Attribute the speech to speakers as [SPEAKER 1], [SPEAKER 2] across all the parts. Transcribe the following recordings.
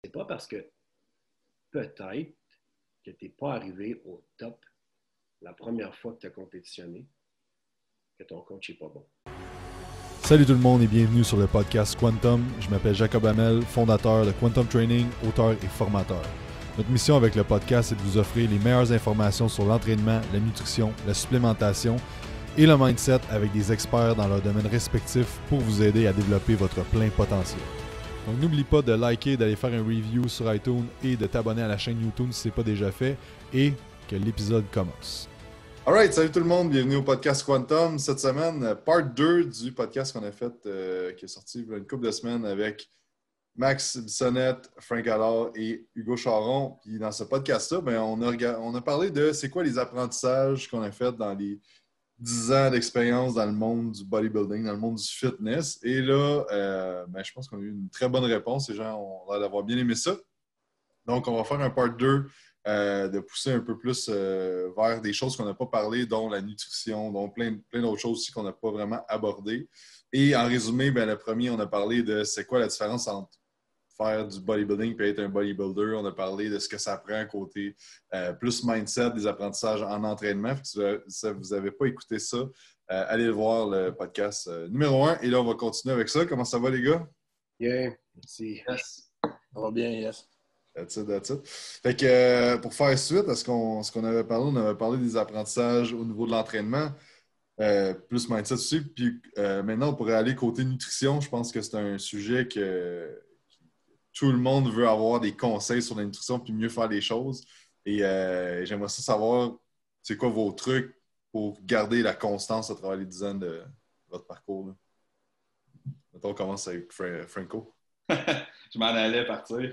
[SPEAKER 1] c'est pas parce que peut-être que tu n'es pas arrivé au top la première fois que tu as compétitionné que ton coach n'est pas bon.
[SPEAKER 2] Salut tout le monde et bienvenue sur le podcast Quantum. Je m'appelle Jacob Hamel, fondateur de Quantum Training, auteur et formateur. Notre mission avec le podcast est de vous offrir les meilleures informations sur l'entraînement, la nutrition, la supplémentation et le mindset avec des experts dans leurs domaines respectifs pour vous aider à développer votre plein potentiel. Donc n'oublie pas de liker, d'aller faire un review sur iTunes et de t'abonner à la chaîne YouTube si ce n'est pas déjà fait et que l'épisode commence.
[SPEAKER 3] Alright, salut tout le monde, bienvenue au podcast Quantum. Cette semaine, part 2 du podcast qu'on a fait, qui est sorti il y a une couple de semaines avec Max Bissonnette, Frank Allard et Hugo Charon. Puis dans ce podcast-là, on a parlé de c'est quoi les apprentissages qu'on a fait dans les 10 ans d'expérience dans le monde du bodybuilding, dans le monde du fitness. Et là, je pense qu'on a eu une très bonne réponse. Les gens ont l'air d'avoir bien aimé ça. Donc, on va faire un part 2 de pousser un peu plus vers des choses qu'on n'a pas parlé, dont la nutrition, dont plein d'autres choses aussi qu'on n'a pas vraiment abordées. Et en résumé, le premier, on a parlé de c'est quoi la différence entre faire du bodybuilding et être un bodybuilder. On a parlé de ce que ça prend côté plus mindset, des apprentissages en entraînement. Si vous n'avez pas écouté ça, allez voir le podcast numéro 1. Et là, on va continuer avec ça. Comment ça va, les gars?
[SPEAKER 1] Yeah, merci.
[SPEAKER 4] Yes. Ça va bien, yes.
[SPEAKER 3] That's it. Fait que pour faire suite à ce qu'on avait parlé, on avait parlé des apprentissages au niveau de l'entraînement, plus mindset aussi. Puis maintenant, on pourrait aller côté nutrition. Je pense que c'est un sujet que tout le monde veut avoir des conseils sur la nutrition puis mieux faire les choses. Et j'aimerais savoir, c'est quoi vos trucs pour garder la constance à travers les 10 ans de votre parcours. Là. Mettons, on commence avec Franco.
[SPEAKER 4] Je m'en allais partir.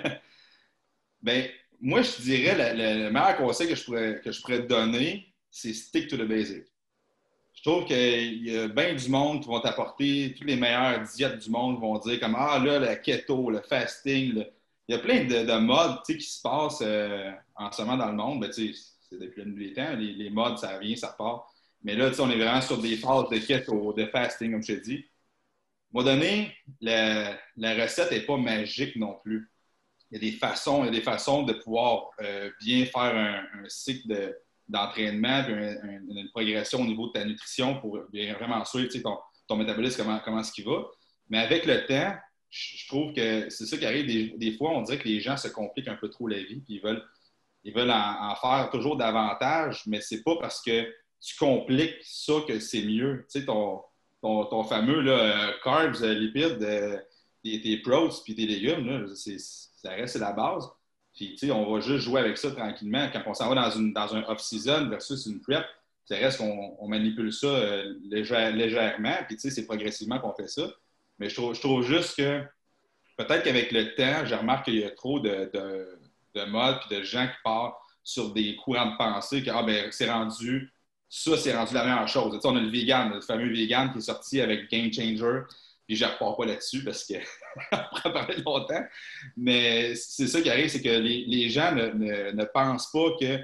[SPEAKER 4] Moi, je dirais le meilleur conseil que je pourrais te donner, c'est stick to the basic. Je trouve qu'il y a bien du monde qui vont t'apporter, toutes les meilleures diètes du monde vont dire comme là, le keto, le fasting. Il y a plein de modes qui se passent en ce moment dans le monde. C'est depuis la nuit des temps. Les modes, ça vient, ça repart. Mais là, on est vraiment sur des phases de keto, de fasting, comme je te dis. À un moment donné, la recette n'est pas magique non plus. Il y a des façons de pouvoir bien faire un cycle d'entraînement, puis une progression au niveau de ta nutrition pour bien vraiment suivre ton métabolisme, comment est-ce qu'il va. Mais avec le temps, je trouve que c'est ça qui arrive. Des fois, on dirait que les gens se compliquent un peu trop la vie, puis ils veulent en faire toujours davantage, mais c'est pas parce que tu compliques ça que c'est mieux. Tu sais, ton fameux carbs, lipides, tes protes puis tes légumes, là, ça reste la base. Puis, on va juste jouer avec ça tranquillement. Quand on s'en va dans un off-season versus une prep, ça reste qu'on manipule ça légèrement. Puis, c'est progressivement qu'on fait ça. Mais je trouve juste que peut-être qu'avec le temps, je remarque qu'il y a trop de modes puis de gens qui partent sur des courants de pensée que c'est rendu la meilleure chose. On a le vegan, le fameux vegan qui est sorti avec Game Changer. Puis je ne repars pas là-dessus parce qu'on pourrait parler longtemps. Mais c'est ça qui arrive, c'est que les gens ne pensent pas que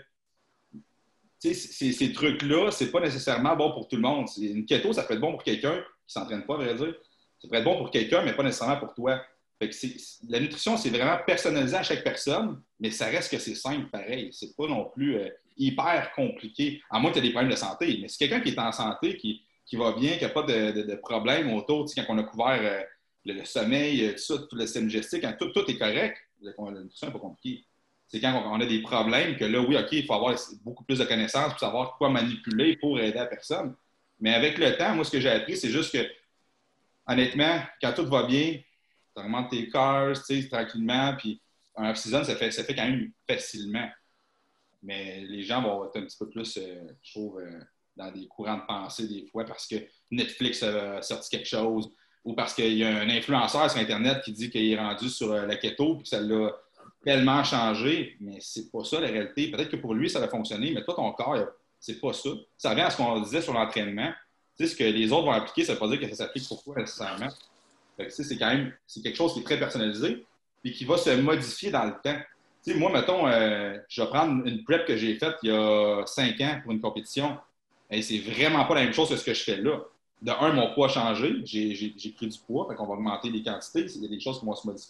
[SPEAKER 4] ces trucs-là, c'est pas nécessairement bon pour tout le monde. Une keto, ça peut être bon pour quelqu'un qui ne s'entraîne pas, à vrai dire. Ça peut être bon pour quelqu'un, mais pas nécessairement pour toi. Fait que la nutrition, c'est vraiment personnalisé à chaque personne, mais ça reste que c'est simple pareil. C'est pas non plus hyper compliqué. À moins que tu aies des problèmes de santé. Mais c'est quelqu'un qui est en santé, qui va bien, qui n'a pas de problème autour. Quand on a couvert le sommeil, tout le système digestif, quand tout est correct, la nutrition n'est pas compliquée. C'est quand on a des problèmes que là, oui, OK, il faut avoir beaucoup plus de connaissances pour savoir quoi manipuler pour aider la personne. Mais avec le temps, moi, ce que j'ai appris, c'est juste que, honnêtement, quand tout va bien, tu augmentes tes carbs, tranquillement, puis en off-season, ça fait quand même facilement. Mais les gens vont être un petit peu plus, je trouve, dans des courants de pensée des fois parce que Netflix a sorti quelque chose ou parce qu'il y a un influenceur sur Internet qui dit qu'il est rendu sur la keto et que ça l'a tellement changé. Mais c'est pas ça la réalité. Peut-être que pour lui, ça va fonctionner, mais toi, ton corps, c'est pas ça. Ça revient à ce qu'on disait sur l'entraînement. Tu sais, ce que les autres vont appliquer, ça ne veut pas dire que ça s'applique pour toi nécessairement. C'est quand même quelque chose qui est très personnalisé et qui va se modifier dans le temps. Tu sais, moi, mettons, je vais prendre une prep que j'ai faite il y a 5 ans pour une compétition. Et c'est vraiment pas la même chose que ce que je fais là. De un, mon poids a changé. J'ai pris du poids, fait qu'on va augmenter les quantités. Il y a des choses qui vont se modifier.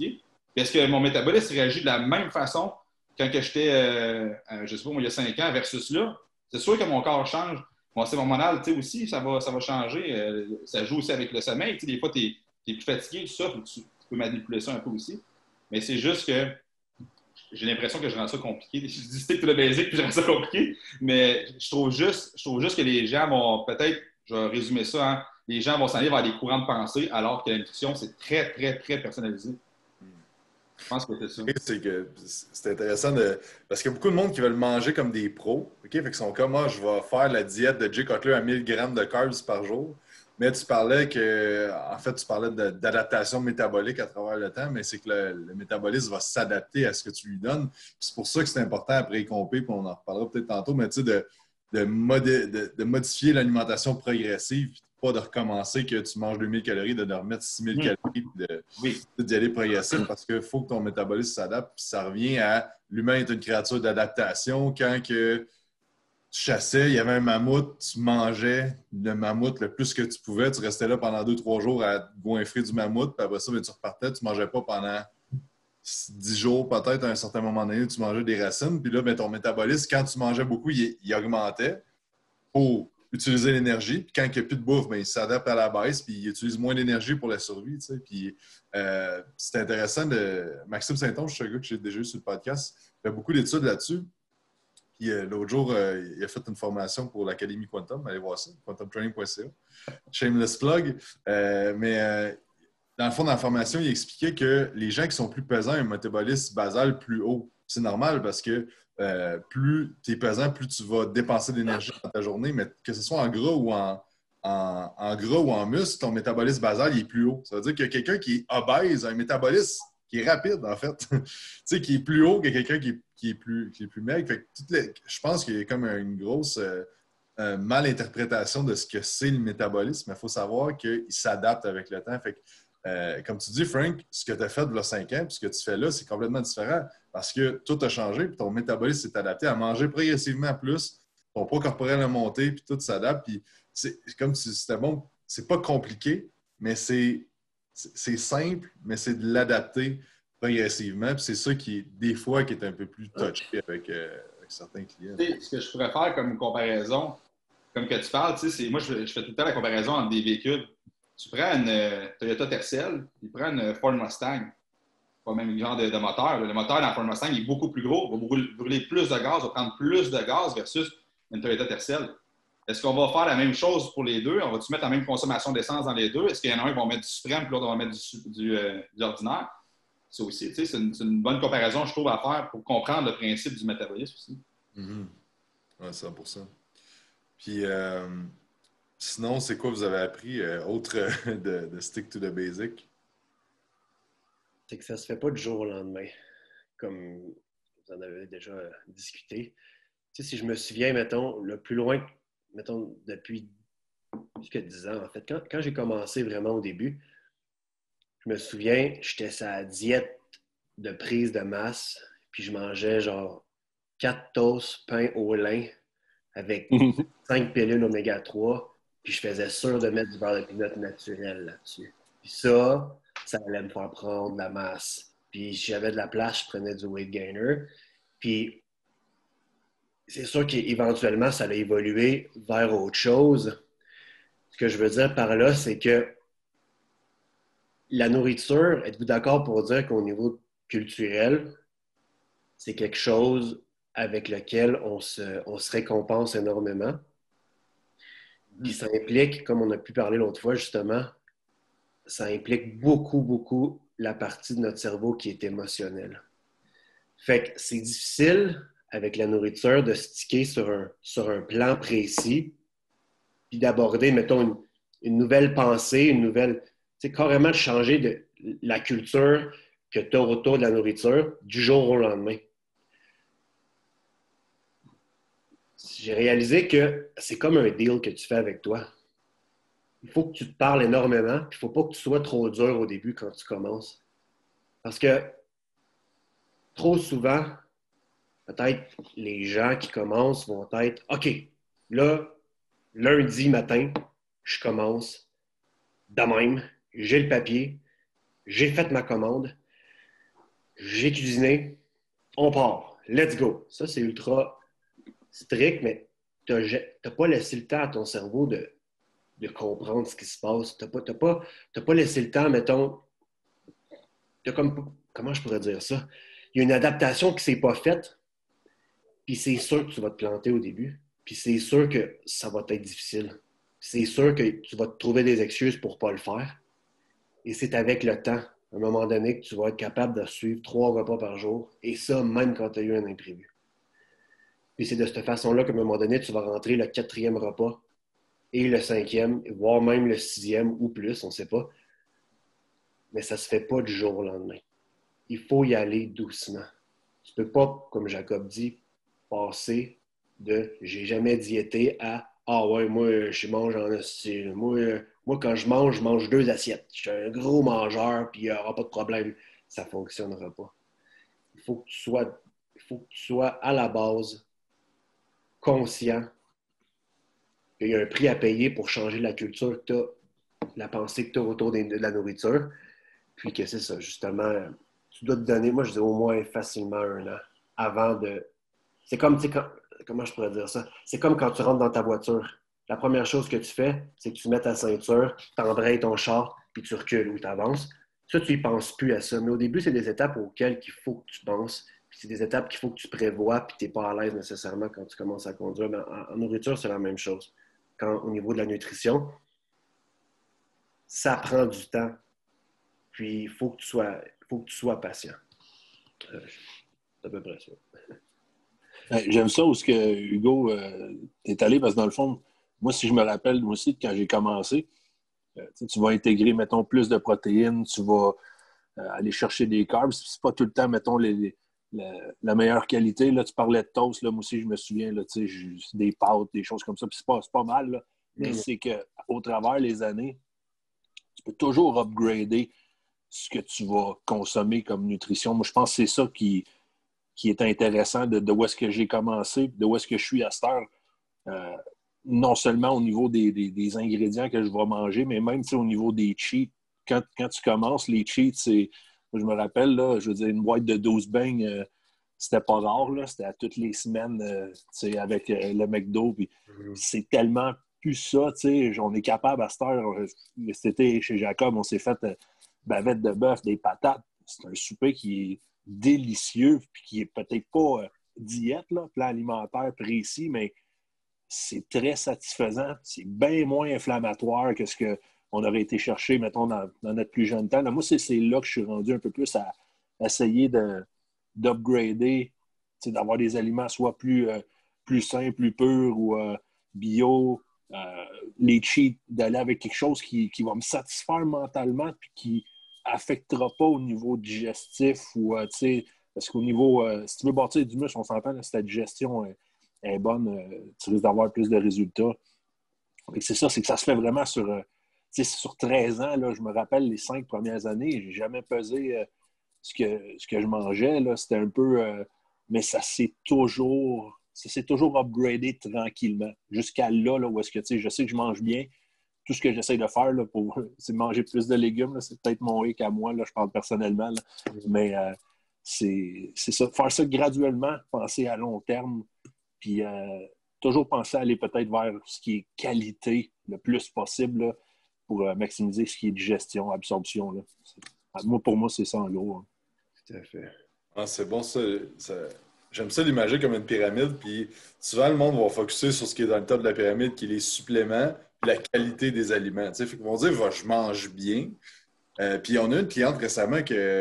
[SPEAKER 4] Est-ce que mon métabolisme réagit de la même façon quand que j'étais, je sais pas, moi, il y a 5 ans versus là? C'est sûr que mon corps change. Mon système hormonal, tu sais, aussi, ça va changer. Ça joue aussi avec le sommeil. Tu sais, des fois, tu es plus fatigué, tout ça, tu peux manipuler ça un peu aussi. Mais c'est juste que j'ai l'impression que je rends ça compliqué. Je dis stick to the basic, puis je rends ça compliqué. Mais je trouve juste que les gens vont peut-être, je vais résumer ça, hein, les gens vont s'en aller vers des courants de pensée, alors que la nutrition, c'est très, très, très personnalisé. Je pense que c'est ça.
[SPEAKER 3] C'est que c'est intéressant parce qu'il y a beaucoup de monde qui veulent manger comme des pros. OK? Fait qu'ils sont comme, je vais faire la diète de Jay Cutler à 1000 grammes de carbs par jour. Mais tu parlais d'adaptation métabolique à travers le temps, mais c'est que le métabolisme va s'adapter à ce que tu lui donnes. C'est pour ça que c'est important après compter, puis on en reparlera peut-être tantôt, mais tu sais, de modifier l'alimentation progressive, pas de recommencer que tu manges 2000 calories, de remettre 6000 calories, d'y aller progressif parce qu'il faut que ton métabolisme s'adapte. Puis ça revient à l'humain est une créature d'adaptation. Quand que tu chassais, il y avait un mammouth, tu mangeais le mammouth le plus que tu pouvais. Tu restais là pendant 2-3 jours à te goinfrer du mammouth. Puis après ça, tu repartais. Tu ne mangeais pas pendant 10 jours peut-être. À un certain moment donné, tu mangeais des racines. Puis là, ton métabolisme, quand tu mangeais beaucoup, il augmentait pour utiliser l'énergie. Puis quand il n'y a plus de bouffe, il s'adapte à la baisse. Puis il utilise moins d'énergie pour la survie. Tu sais. Puis c'est intéressant. Maxime Saint-Onge, c'est un gars que j'ai déjà eu sur le podcast. Il fait beaucoup d'études là-dessus. Puis l'autre jour, il a fait une formation pour l'Académie Quantum. Allez voir ça, quantumtraining.ca. Shameless plug. Dans le fond, dans la formation, il expliquait que les gens qui sont plus pesants ont un métabolisme basal plus haut. C'est normal parce que plus tu es pesant, plus tu vas dépenser d'énergie dans ta journée, mais que ce soit en gras ou en gras ou en muscle, ton métabolisme basal il est plus haut. Ça veut dire que quelqu'un qui est obèse a un métabolisme qui est rapide, en fait. Tu sais, qui est plus haut que quelqu'un qui est plus maigre. Fait que je pense qu'il y a comme une grosse malinterprétation de ce que c'est le métabolisme. Il faut savoir qu'il s'adapte avec le temps. Fait que, comme tu dis, Frank, ce que tu as fait il y a 5 ans puis ce que tu fais là, c'est complètement différent parce que tout a changé puis ton métabolisme s'est adapté à manger progressivement plus, ton poids corporel a monté puis tout s'adapte. Puis c'est comme si c'était bon, c'est pas compliqué, mais c'est simple, mais c'est de l'adapter progressivement. Puis c'est ça qui est des fois qui est un peu plus touché avec certains clients.
[SPEAKER 4] Ce que je pourrais faire comme comparaison, comme que tu parles, moi je fais tout le temps la comparaison entre des véhicules. Tu prends une Toyota Tercel, tu prends une Ford Mustang, pas le même genre de moteur. Le moteur dans la Ford Mustang est beaucoup plus gros, va brûler plus de gaz, va prendre plus de gaz versus une Toyota Tercel. Est-ce qu'on va faire la même chose pour les deux? On va-tu mettre la même consommation d'essence dans les deux? Est-ce qu'il y en a un qui va mettre du suprême et l'autre va mettre du ordinaire? Ça aussi, c'est une bonne comparaison, je trouve, à faire pour comprendre le principe du métabolisme aussi.
[SPEAKER 3] Mm-hmm. Oui, 100%. Puis, sinon, c'est quoi vous avez appris autre de stick to the basic?
[SPEAKER 1] C'est que ça se fait pas du jour au lendemain, comme vous en avez déjà discuté. Tu sais, si je me souviens, mettons, le plus loin, mettons, depuis plus que 10 ans, en fait, quand j'ai commencé vraiment au début, je me souviens, j'étais sur la diète de prise de masse, puis je mangeais genre 4 toasts pain au lin avec 5 pilules oméga 3, puis je faisais sûr de mettre du beurre de pinot naturel là-dessus. Puis ça allait me faire prendre de la masse. Puis si j'avais de la place, je prenais du weight gainer. Puis c'est sûr qu'éventuellement, ça a évolué vers autre chose. Ce que je veux dire par là, c'est que la nourriture, êtes-vous d'accord pour dire qu'au niveau culturel, c'est quelque chose avec lequel on se récompense énormément? Puis ça implique, comme on a pu parler l'autre fois justement, ça implique beaucoup, beaucoup la partie de notre cerveau qui est émotionnelle. Fait que c'est difficile avec la nourriture de sticker sur un plan précis puis d'aborder, mettons, une nouvelle pensée, une nouvelle... C'est carrément de changer de la culture que tu as autour de la nourriture du jour au lendemain. J'ai réalisé que c'est comme un deal que tu fais avec toi. Il faut que tu te parles énormément, puis il ne faut pas que tu sois trop dur au début quand tu commences. Parce que trop souvent, peut-être les gens qui commencent vont être « OK, là, lundi matin, je commence de même. J'ai le papier, j'ai fait ma commande. j'ai cuisiné, on part, let's go. Ça, c'est ultra strict, mais tu n'as pas laissé le temps à ton cerveau de comprendre ce qui se passe. Tu n'as pas laissé le temps, mettons, comment je pourrais dire ça? Il y a une adaptation qui ne s'est pas faite, puis c'est sûr que tu vas te planter au début, puis c'est sûr que ça va être difficile. C'est sûr que tu vas te trouver des excuses pour ne pas le faire. Et c'est avec le temps, à un moment donné, que tu vas être capable de suivre 3 repas par jour, et ça, même quand tu as eu un imprévu. Puis c'est de cette façon-là qu'à un moment donné, tu vas rentrer le 4e repas et le 5e, voire même le 6e ou plus, on ne sait pas. Mais ça ne se fait pas du jour au lendemain. Il faut y aller doucement. Tu ne peux pas, comme Jacob dit, passer de « j'ai jamais diété » à « ah ouais, moi, je mange en hostie. Moi, quand je mange 2 assiettes. Je suis un gros mangeur, puis il n'y aura pas de problème. » Ça ne fonctionnera pas. Il faut que tu sois à la base conscient qu'il y a un prix à payer pour changer la culture que tu as, la pensée que tu as autour de la nourriture. Puis que c'est ça, justement, tu dois te donner, moi je dis au moins facilement 1 an avant de. C'est comme, tu sais, comment je pourrais dire ça? C'est comme quand tu rentres dans ta voiture. La première chose que tu fais, c'est que tu mets ta ceinture, tu embrayes ton char, puis tu recules ou tu avances. Ça, tu n'y penses plus à ça. Mais au début, c'est des étapes auxquelles il faut que tu penses. Puis c'est des étapes qu'il faut que tu prévois, puis tu n'es pas à l'aise nécessairement quand tu commences à conduire. Mais en nourriture, c'est la même chose. Au niveau de la nutrition, ça prend du temps. Puis il faut que tu sois patient. C'est à peu près ça.
[SPEAKER 5] J'aime ça où ce que Hugo est allé, parce que dans le fond, moi, si je me rappelle, moi aussi, quand j'ai commencé, tu vas intégrer, mettons, plus de protéines, tu vas aller chercher des carbs. C'est pas tout le temps, mettons, la meilleure qualité. Là, tu parlais de toast, là, moi aussi, je me souviens, là, des pâtes, des choses comme ça. Puis c'est pas mal, là. Mais c'est qu'au travers les années, tu peux toujours upgrader ce que tu vas consommer comme nutrition. Moi, je pense que c'est ça qui est intéressant de où est-ce que j'ai commencé, de où est-ce que je suis à cette heure. Non seulement au niveau des ingrédients que je vais manger, mais même au niveau des cheats. Quand tu commences, les cheats, je me rappelle, là, je veux dire, une boîte de 12 beignes, c'était pas rare, là, c'était à toutes les semaines avec le McDo. Puis c'est tellement plus ça, on est capable à cette heure. Cet été, chez Jacob, on s'est fait bavette de bœuf, des patates. C'est un souper qui est délicieux, puis qui est peut-être pas diète, là, plan alimentaire précis, mais c'est très satisfaisant. C'est bien moins inflammatoire que ce qu'on aurait été chercher, mettons, dans notre plus jeune temps. Là, moi, c'est là que je suis rendu un peu plus à essayer d'upgrader, d'avoir des aliments soit plus sains, plus purs ou bio. Les cheats, d'aller avec quelque chose qui va me satisfaire mentalement puis qui affectera pas au niveau digestif ou, parce qu'au niveau, si tu veux bâtir du muscle, on s'entend, si ta digestion est bonne, tu risques d'avoir plus de résultats. C'est ça, c'est que ça se fait vraiment sur 13 ans. Là, je me rappelle les 5 premières années, j'ai jamais pesé ce que je mangeais. Là, c'était un peu... mais ça s'est toujours upgradé tranquillement. Jusqu'à là où est-ce que, je sais que je mange bien. Tout ce que j'essaie de faire, là, c'est de manger plus de légumes. Là. C'est peut-être mon hic à moi, là, je parle personnellement. Là. Mais c'est ça. Faire ça graduellement, penser à long terme, puis toujours penser à aller peut-être vers ce qui est qualité le plus possible là, pour maximiser ce qui est digestion, absorption. Là. Pour moi, c'est ça en gros. Hein.
[SPEAKER 1] Tout à fait.
[SPEAKER 3] Ah, c'est bon, ça. J'aime ça l'imaginer comme une pyramide, puis souvent, le monde va focuser sur ce qui est dans le top de la pyramide, qui est les suppléments, puis la qualité des aliments. Fait qu'ils vont dire, je mange bien. Puis on a une cliente récemment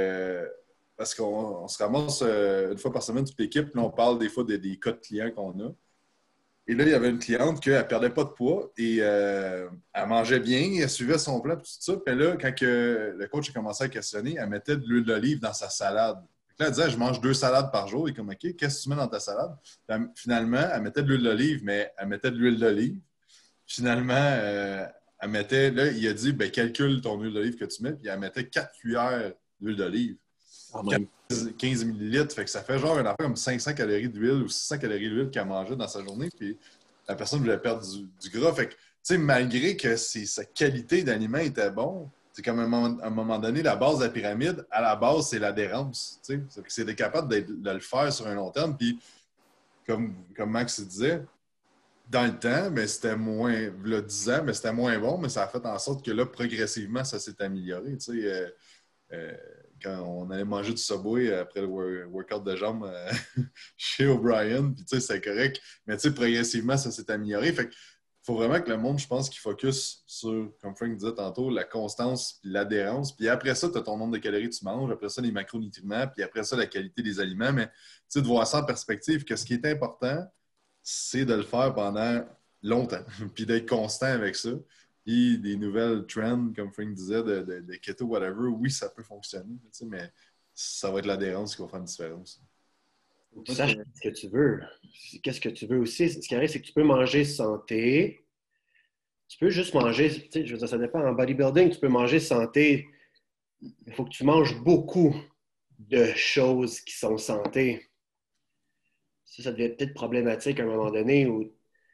[SPEAKER 3] parce qu'on se ramasse une fois par semaine toute l'équipe, puis on parle des fois des cas de clients qu'on a. Et là, il y avait une cliente qui ne perdait pas de poids et elle mangeait bien, elle suivait son plan, tout ça. Puis là, quand le coach a commencé à questionner, elle mettait de l'huile d'olive dans sa salade. Là, elle disait, je mange 2 salades par jour. Et comme, OK, qu'est-ce que tu mets dans ta salade? Finalement, elle mettait de l'huile d'olive, mais elle mettait de l'huile d'olive. Finalement, elle mettait, là, il a dit, calcule ton huile d'olive que tu mets, puis elle mettait 4 cuillères d'huile d'olive. 15 millilitres, fait que ça fait genre une affaire comme 500 calories d'huile ou 600 calories d'huile qu'elle mangeait dans sa journée, puis la personne voulait perdre du gras. Fait que, tu sais, malgré que sa qualité d'aliment était bon, C'est comme à un moment donné, la base de la pyramide, à la base, c'est l'adhérence. C'est d'être capable de le faire sur un long terme. Puis, comme Max disait, dans le temps, mais c'était moins, il y a 10 ans, mais c'était moins bon, mais ça a fait en sorte que là, progressivement, ça s'est amélioré. Quand on allait manger du Subway après le workout de jambes chez O'Brien, puis c'était correct. Mais progressivement, ça s'est amélioré. Fait faut vraiment que le monde, je pense, qu'il focus sur, comme Frank disait tantôt, la constance puis l'adhérence. Puis après ça, tu as ton nombre de calories que tu manges, après ça, les macronutriments, puis après ça, la qualité des aliments. Mais de voir ça en perspective, que ce qui est important, c'est de le faire pendant longtemps, puis d'être constant avec ça. Puis des nouvelles trends, comme Frank disait, de keto, whatever, oui, ça peut fonctionner, mais ça va être l'adhérence qui va faire une différence.
[SPEAKER 1] Tu saches ce que tu veux. Qu'est-ce que tu veux aussi? Ce qui arrive, c'est que tu peux manger santé. Tu peux juste manger, je veux dire, ça dépend. En bodybuilding, tu peux manger santé. Il faut que tu manges beaucoup de choses qui sont santé. Ça devient peut-être problématique à un moment donné où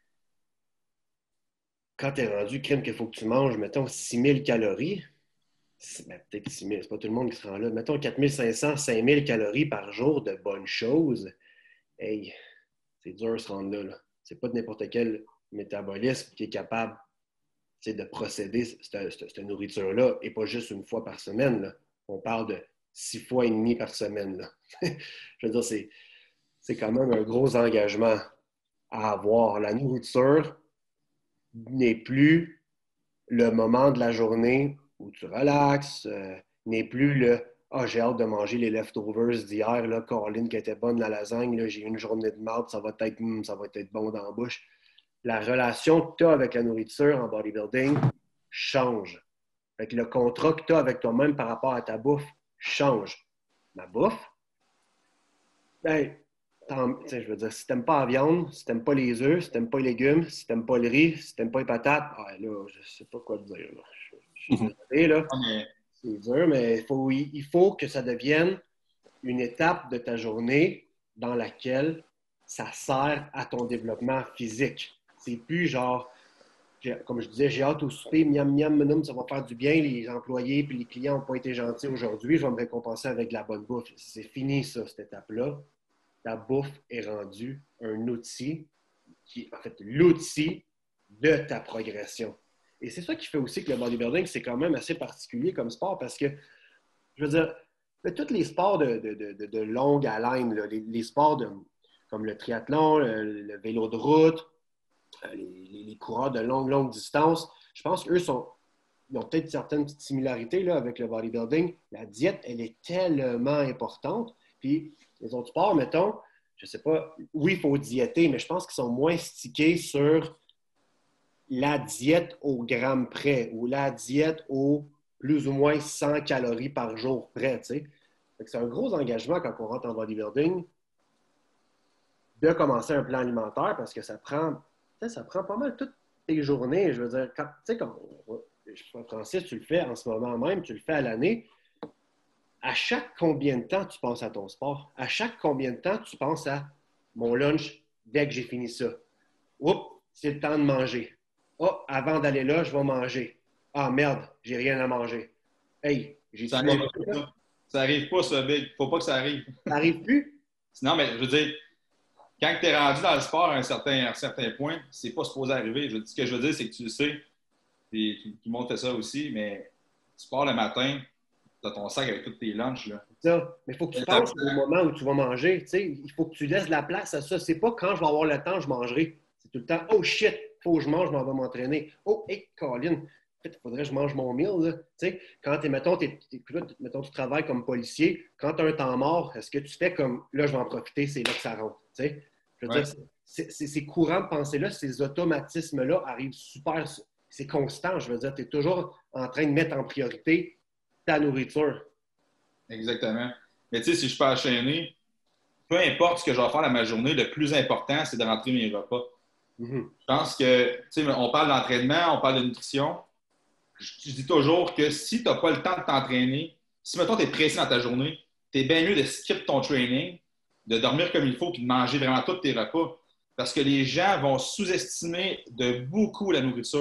[SPEAKER 1] quand tu es rendu crème qu'il faut que tu manges, mettons, 6000 calories. Peut-être 6 000, c'est pas tout le monde qui se rend là. Mettons 4500, 5000 calories par jour de bonnes choses. Hey, c'est dur de se rendre là. C'est pas de n'importe quel métabolisme qui est capable de procéder cette nourriture-là et pas juste une fois par semaine. Là. On parle de 6 fois et demi par semaine. Là. Je veux dire, c'est quand même un gros engagement à avoir. La nourriture n'est plus le moment de la journée où tu relaxes, n'est plus le « Ah, j'ai hâte de manger les leftovers d'hier, là, Caroline qui était bonne la lasagne, là, j'ai eu une journée de marde, ça va être bon dans la bouche. » La relation que tu as avec la nourriture en bodybuilding change. Fait que le contrat que tu as avec toi-même par rapport à ta bouffe change. Ma bouffe, je veux dire, si tu n'aimes pas la viande, si tu n'aimes pas les œufs, si tu n'aimes pas les légumes, si tu n'aimes pas le riz, si tu n'aimes pas les patates, là, je ne sais pas quoi te dire. Là. Je suis désolé, là. C'est dur, mais il faut que ça devienne une étape de ta journée dans laquelle ça sert à ton développement physique. C'est plus genre, comme je disais, j'ai hâte au souper, miam, miam, miam, ça va faire du bien, les employés puis les clients n'ont pas été gentils aujourd'hui, je vais me récompenser avec de la bonne bouffe. C'est fini, ça, cette étape-là. La bouffe est rendue un outil qui est en fait l'outil de ta progression. Et c'est ça qui fait aussi que le bodybuilding, c'est quand même assez particulier comme sport parce que, je veux dire, tous les sports de longue haleine, là, les sports comme le triathlon, le vélo de route, les coureurs de longue distance, je pense qu'eux ils ont peut-être certaines petites similarités là, avec le bodybuilding. La diète, elle est tellement importante. Puis les autres sports, mettons, je ne sais pas, oui, il faut diéter, mais je pense qu'ils sont moins stickés sur la diète au gramme près ou la diète au plus ou moins 100 calories par jour près. C'est un gros engagement quand on rentre en bodybuilding de commencer un plan alimentaire parce que ça prend pas mal toutes tes journées. Je veux dire, Francis, tu le fais en ce moment même, tu le fais à l'année. À chaque combien de temps tu penses à ton sport? À chaque combien de temps tu penses à mon lunch dès que j'ai fini ça? Oups, c'est le temps de manger. Oh, avant d'aller là, je vais manger. Ah, merde, j'ai rien à manger. Hey, j'ai
[SPEAKER 4] ça arrive pas. Ça arrive pas, ça, Big. Faut pas que ça arrive.
[SPEAKER 1] Ça arrive plus?
[SPEAKER 4] Non, mais je veux dire, quand tu es rendu dans le sport à un certain point, c'est pas supposé arriver. Ce que je veux dire, c'est que tu le sais, puis tout le monde fait ça aussi, mais tu pars le matin, tu as ton sac avec tous tes lunchs. Là.
[SPEAKER 1] Ça. Mais il faut que tu penses au moment où tu vas manger. Il faut que tu laisses la place à ça. C'est pas quand je vais avoir le temps, je mangerai. C'est tout le temps, oh shit, il faut que je mange, je m'en vais m'entraîner. Oh, hey, Colin, en fait, il faudrait que je mange mon meal. Là. Quand mettons, tu travailles comme policier, quand tu as un temps mort, est-ce que tu fais comme, là, je vais en profiter, c'est là que ça rentre. Je veux dire, c'est courant de penser là, ces automatismes-là arrivent super, c'est constant. Je veux dire, tu es toujours en train de mettre en priorité ta nourriture.
[SPEAKER 4] Exactement. Mais tu sais, si je peux enchaîner, peu importe ce que je vais faire dans ma journée, le plus important, c'est de rentrer mes repas. Je pense que, tu sais, on parle d'entraînement, on parle de nutrition. Je dis toujours que si tu n'as pas le temps de t'entraîner, si, mettons, tu es pressé dans ta journée, tu es bien mieux de skip ton training, de dormir comme il faut puis de manger vraiment tous tes repas. Parce que les gens vont sous-estimer de beaucoup la nourriture.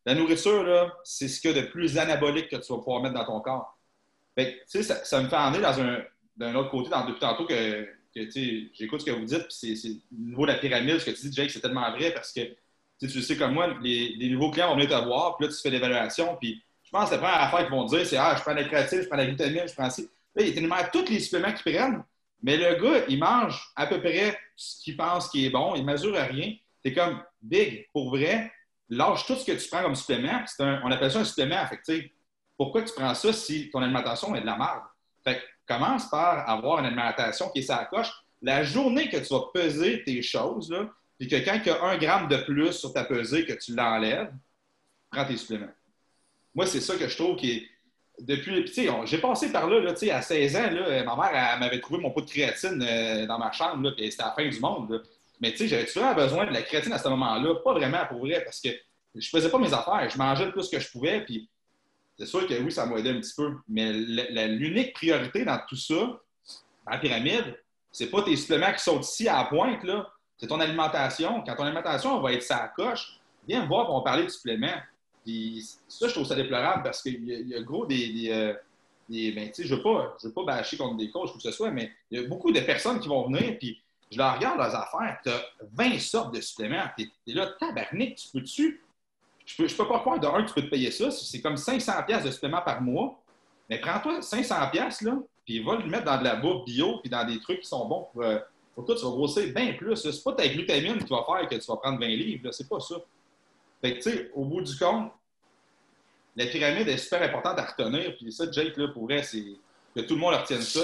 [SPEAKER 4] La nourriture, là, c'est ce qu'il y a de plus anabolique que tu vas pouvoir mettre dans ton corps. Fait que, tu sais, ça me fait emmener d'un autre côté, depuis tantôt que tu sais, j'écoute ce que vous dites, puis c'est au niveau de la pyramide, ce que tu dis, Jake, c'est tellement vrai parce que tu sais comme moi, les nouveaux clients vont venir te voir, puis là, tu fais l'évaluation, puis je pense que la première affaire qu'ils vont te dire, c'est je prends la créatine, je prends la glutamine, je prends ci. Là, ils t'énumèrent tous les suppléments qu'ils prennent, mais le gars, il mange à peu près ce qu'il pense qui est bon, il mesure rien. T'es comme, big, pour vrai, lâche tout ce que tu prends comme supplément. On appelle ça un supplément. Fait que, pourquoi tu prends ça si ton alimentation est de la merde? Fait que, commence par avoir une alimentation qui est sa coche. La journée que tu vas peser tes choses, là, puis que quand il y a 1 gramme de plus sur ta pesée, que tu l'enlèves, prends tes suppléments. Moi, c'est ça que je trouve qui est. Depuis, j'ai passé par là, à 16 ans, là, ma mère elle m'avait trouvé mon pot de créatine dans ma chambre, là, puis c'était la fin du monde. Là. Mais j'avais vraiment besoin de la créatine à ce moment-là, pas vraiment pour vrai, parce que je faisais pas mes affaires, je mangeais le plus que je pouvais, puis c'est sûr que oui, ça m'a aidé un petit peu. Mais l'unique priorité dans tout ça, dans la pyramide, c'est pas tes suppléments qui sont ici à la pointe, là, c'est ton alimentation. Quand ton alimentation va être sa coche, viens me voir pour parler de suppléments. Puis ça, je trouve ça déplorable parce qu'il y a gros ben, tu sais, je veux pas bâcher contre des coachs ou que ce soit, mais il y a beaucoup de personnes qui vont venir, puis je leur regarde leurs affaires, tu as 20 sortes de suppléments, t'es là, tabarnak, tu peux-tu? Je peux pas croire, de un, tu peux te payer ça, c'est comme 500$ de suppléments par mois, mais prends-toi 500$, là, puis va le mettre dans de la bouffe bio, puis dans des trucs qui sont bons pour toi, tu vas grossir bien plus. C'est pas ta glutamine qui va faire que tu vas prendre 20 livres, là, c'est pas ça. Fait que, tu sais, au bout du compte, la pyramide est super importante à retenir. Puis ça, Jake, là, pour vrai, c'est que tout le monde retienne ça.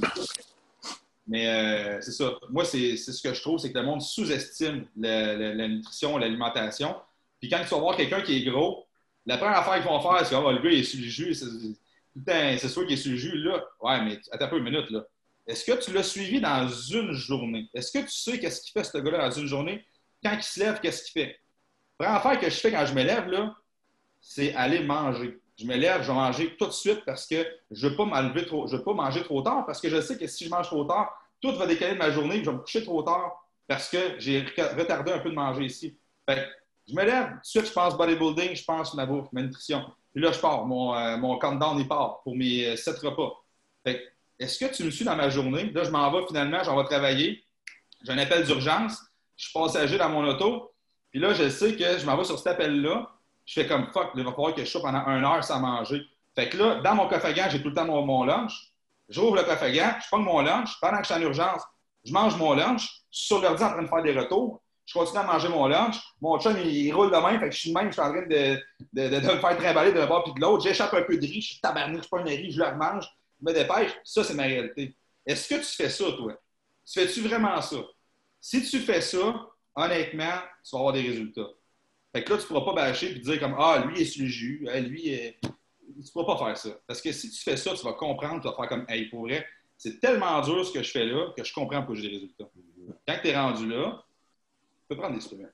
[SPEAKER 4] Mais c'est ça. Moi, c'est ce que je trouve, c'est que le monde sous-estime la nutrition, l'alimentation. Puis quand tu vas voir quelqu'un qui est gros, la première affaire qu'ils vont faire, c'est le gars, il est sur le jus. C'est sûr qu'il est sur le jus, là. Ouais, mais attends un peu une minute, là. Est-ce que tu l'as suivi dans une journée? Est-ce que tu sais qu'est-ce qu'il fait, ce gars-là, dans une journée? Quand il se lève, qu'est-ce qu'il fait? La première affaire que je fais quand je me lève, là, c'est aller manger. Je me lève, je vais manger tout de suite parce que je ne veux pas manger trop tard parce que je sais que si je mange trop tard, tout va décaler de ma journée et je vais me coucher trop tard parce que j'ai retardé un peu de manger ici. Fait que, je me lève, tout de suite, je pense bodybuilding, je pense ma bouffe, ma nutrition. Puis là, je pars. Mon countdown, il part pour mes 7 repas. Fait que, est-ce que tu me suis dans ma journée? Là, je m'en vais finalement, j'en vais travailler. J'ai un appel d'urgence. Je suis passager dans mon auto. Puis là, je sais que je m'en vais sur cet appel-là. Je fais comme fuck, il va falloir que je sois pendant 1 heure sans manger. Fait que là, dans mon coffre à gants, j'ai tout le temps mon lunch. J'ouvre le coffre à gants, je prends mon lunch. Pendant que je suis en urgence, je mange mon lunch. Je suis sur l'ordi en train de faire des retours. Je continue à manger mon lunch. Mon chum, il roule de même. Fait que je suis de même, je suis en train de le faire trimballer d'un bord puis de l'autre. J'échappe un peu de riz. Je suis tabarnak, je prends une riz, je le remange. Je me dépêche. Ça, c'est ma réalité. Est-ce que tu fais ça, toi? Tu fais-tu vraiment ça? Si tu fais ça, honnêtement, tu vas avoir des résultats. Fait que là, tu ne pourras pas bâcher et dire comme lui est sur le jus, tu ne pourras pas faire ça. Parce que si tu fais ça, tu vas comprendre, tu vas faire comme pour vrai, c'est tellement dur ce que je fais là que je comprends pourquoi j'ai des résultats. Quand tu es rendu là, tu peux prendre des suppléments.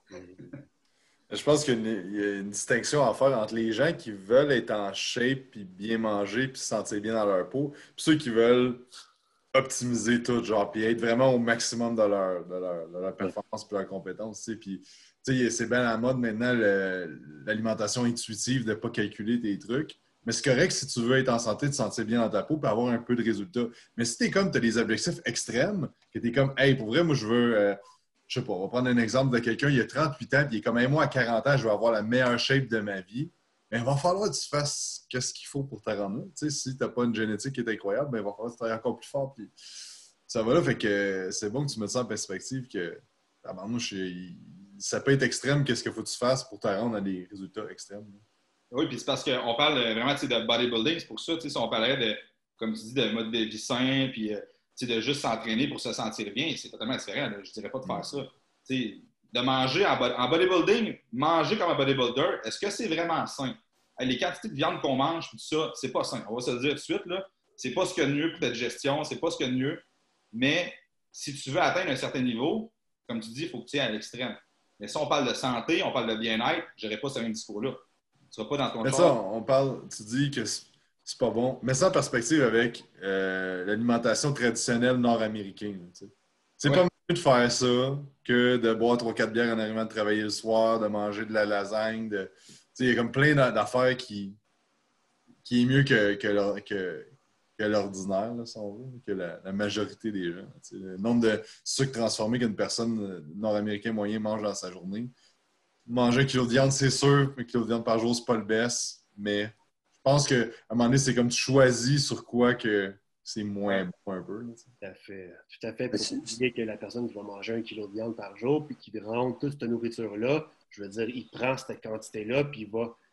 [SPEAKER 3] Je pense qu'il y a une distinction à faire entre les gens qui veulent être en shape, puis bien manger, puis se sentir bien dans leur peau, puis ceux qui veulent optimiser tout, genre, puis être vraiment au maximum de leur performance et de leur compétence. Puis, c'est bien à la mode maintenant, l'alimentation intuitive, de ne pas calculer tes trucs. Mais c'est correct si tu veux être en santé, te sentir bien dans ta peau et avoir un peu de résultats. Mais si tu es comme, tu as des objectifs extrêmes, que tu es comme, hey, pour vrai, moi, je veux, je sais pas, on va prendre un exemple de quelqu'un, il a 38 ans, puis il est comme, hey, moi, à 40 ans, je veux avoir la meilleure shape de ma vie. Mais il va falloir que tu fasses ce qu'il faut pour te rendre là. Si tu n'as pas une génétique qui est incroyable, ben, il va falloir que tu travailles encore plus fort. Puis ça va là, fait que c'est bon que tu mettes ça en perspective que ça peut être extrême, qu'est-ce qu'il faut que tu fasses pour te rendre à des résultats extrêmes. Là.
[SPEAKER 4] Oui, puis c'est parce qu'on parle vraiment de bodybuilding, c'est pour ça, si on parlerait de, comme tu dis, de mode de vie sain, puis de juste s'entraîner pour se sentir bien, c'est totalement différent. Là. Je ne dirais pas de faire ça. De manger en bodybuilding, manger comme un bodybuilder, est-ce que c'est vraiment sain? Les quantités de viande qu'on mange, tout ça, c'est pas sain. On va se le dire tout de suite, là. C'est pas ce qu'il y a de mieux pour ta digestion, c'est pas ce qu'il y a de mieux. Mais si tu veux atteindre un certain niveau, comme tu dis, il faut que tu ailles à l'extrême. Mais si on parle de santé, on parle de bien-être, je n'irai pas ce même discours-là. Tu ne seras pas dans ton
[SPEAKER 3] mais ça, on parle, tu dis que c'est pas bon. Mais ça en perspective avec l'alimentation traditionnelle nord-américaine. C'est pas mieux de faire ça que de boire 3-4 bières en arrivant de travailler le soir, de manger de la lasagne, il y a comme plein d'affaires qui est mieux que l'ordinaire, là, si on veut, que la majorité des gens. T'sais, le nombre de sucres transformés qu'une personne nord-américaine moyen mange dans sa journée. Manger un kilo de viande, c'est sûr, un kilo de viande par jour, c'est pas le best, mais je pense qu'à un moment donné, c'est comme tu choisis sur quoi que c'est moins bon un peu. Là,
[SPEAKER 1] tout à fait. Tout à fait. Il faut oublier que la personne qui va manger 1 kilo de viande par jour puis qui rentre toute cette nourriture-là, je veux dire, il prend cette quantité-là puis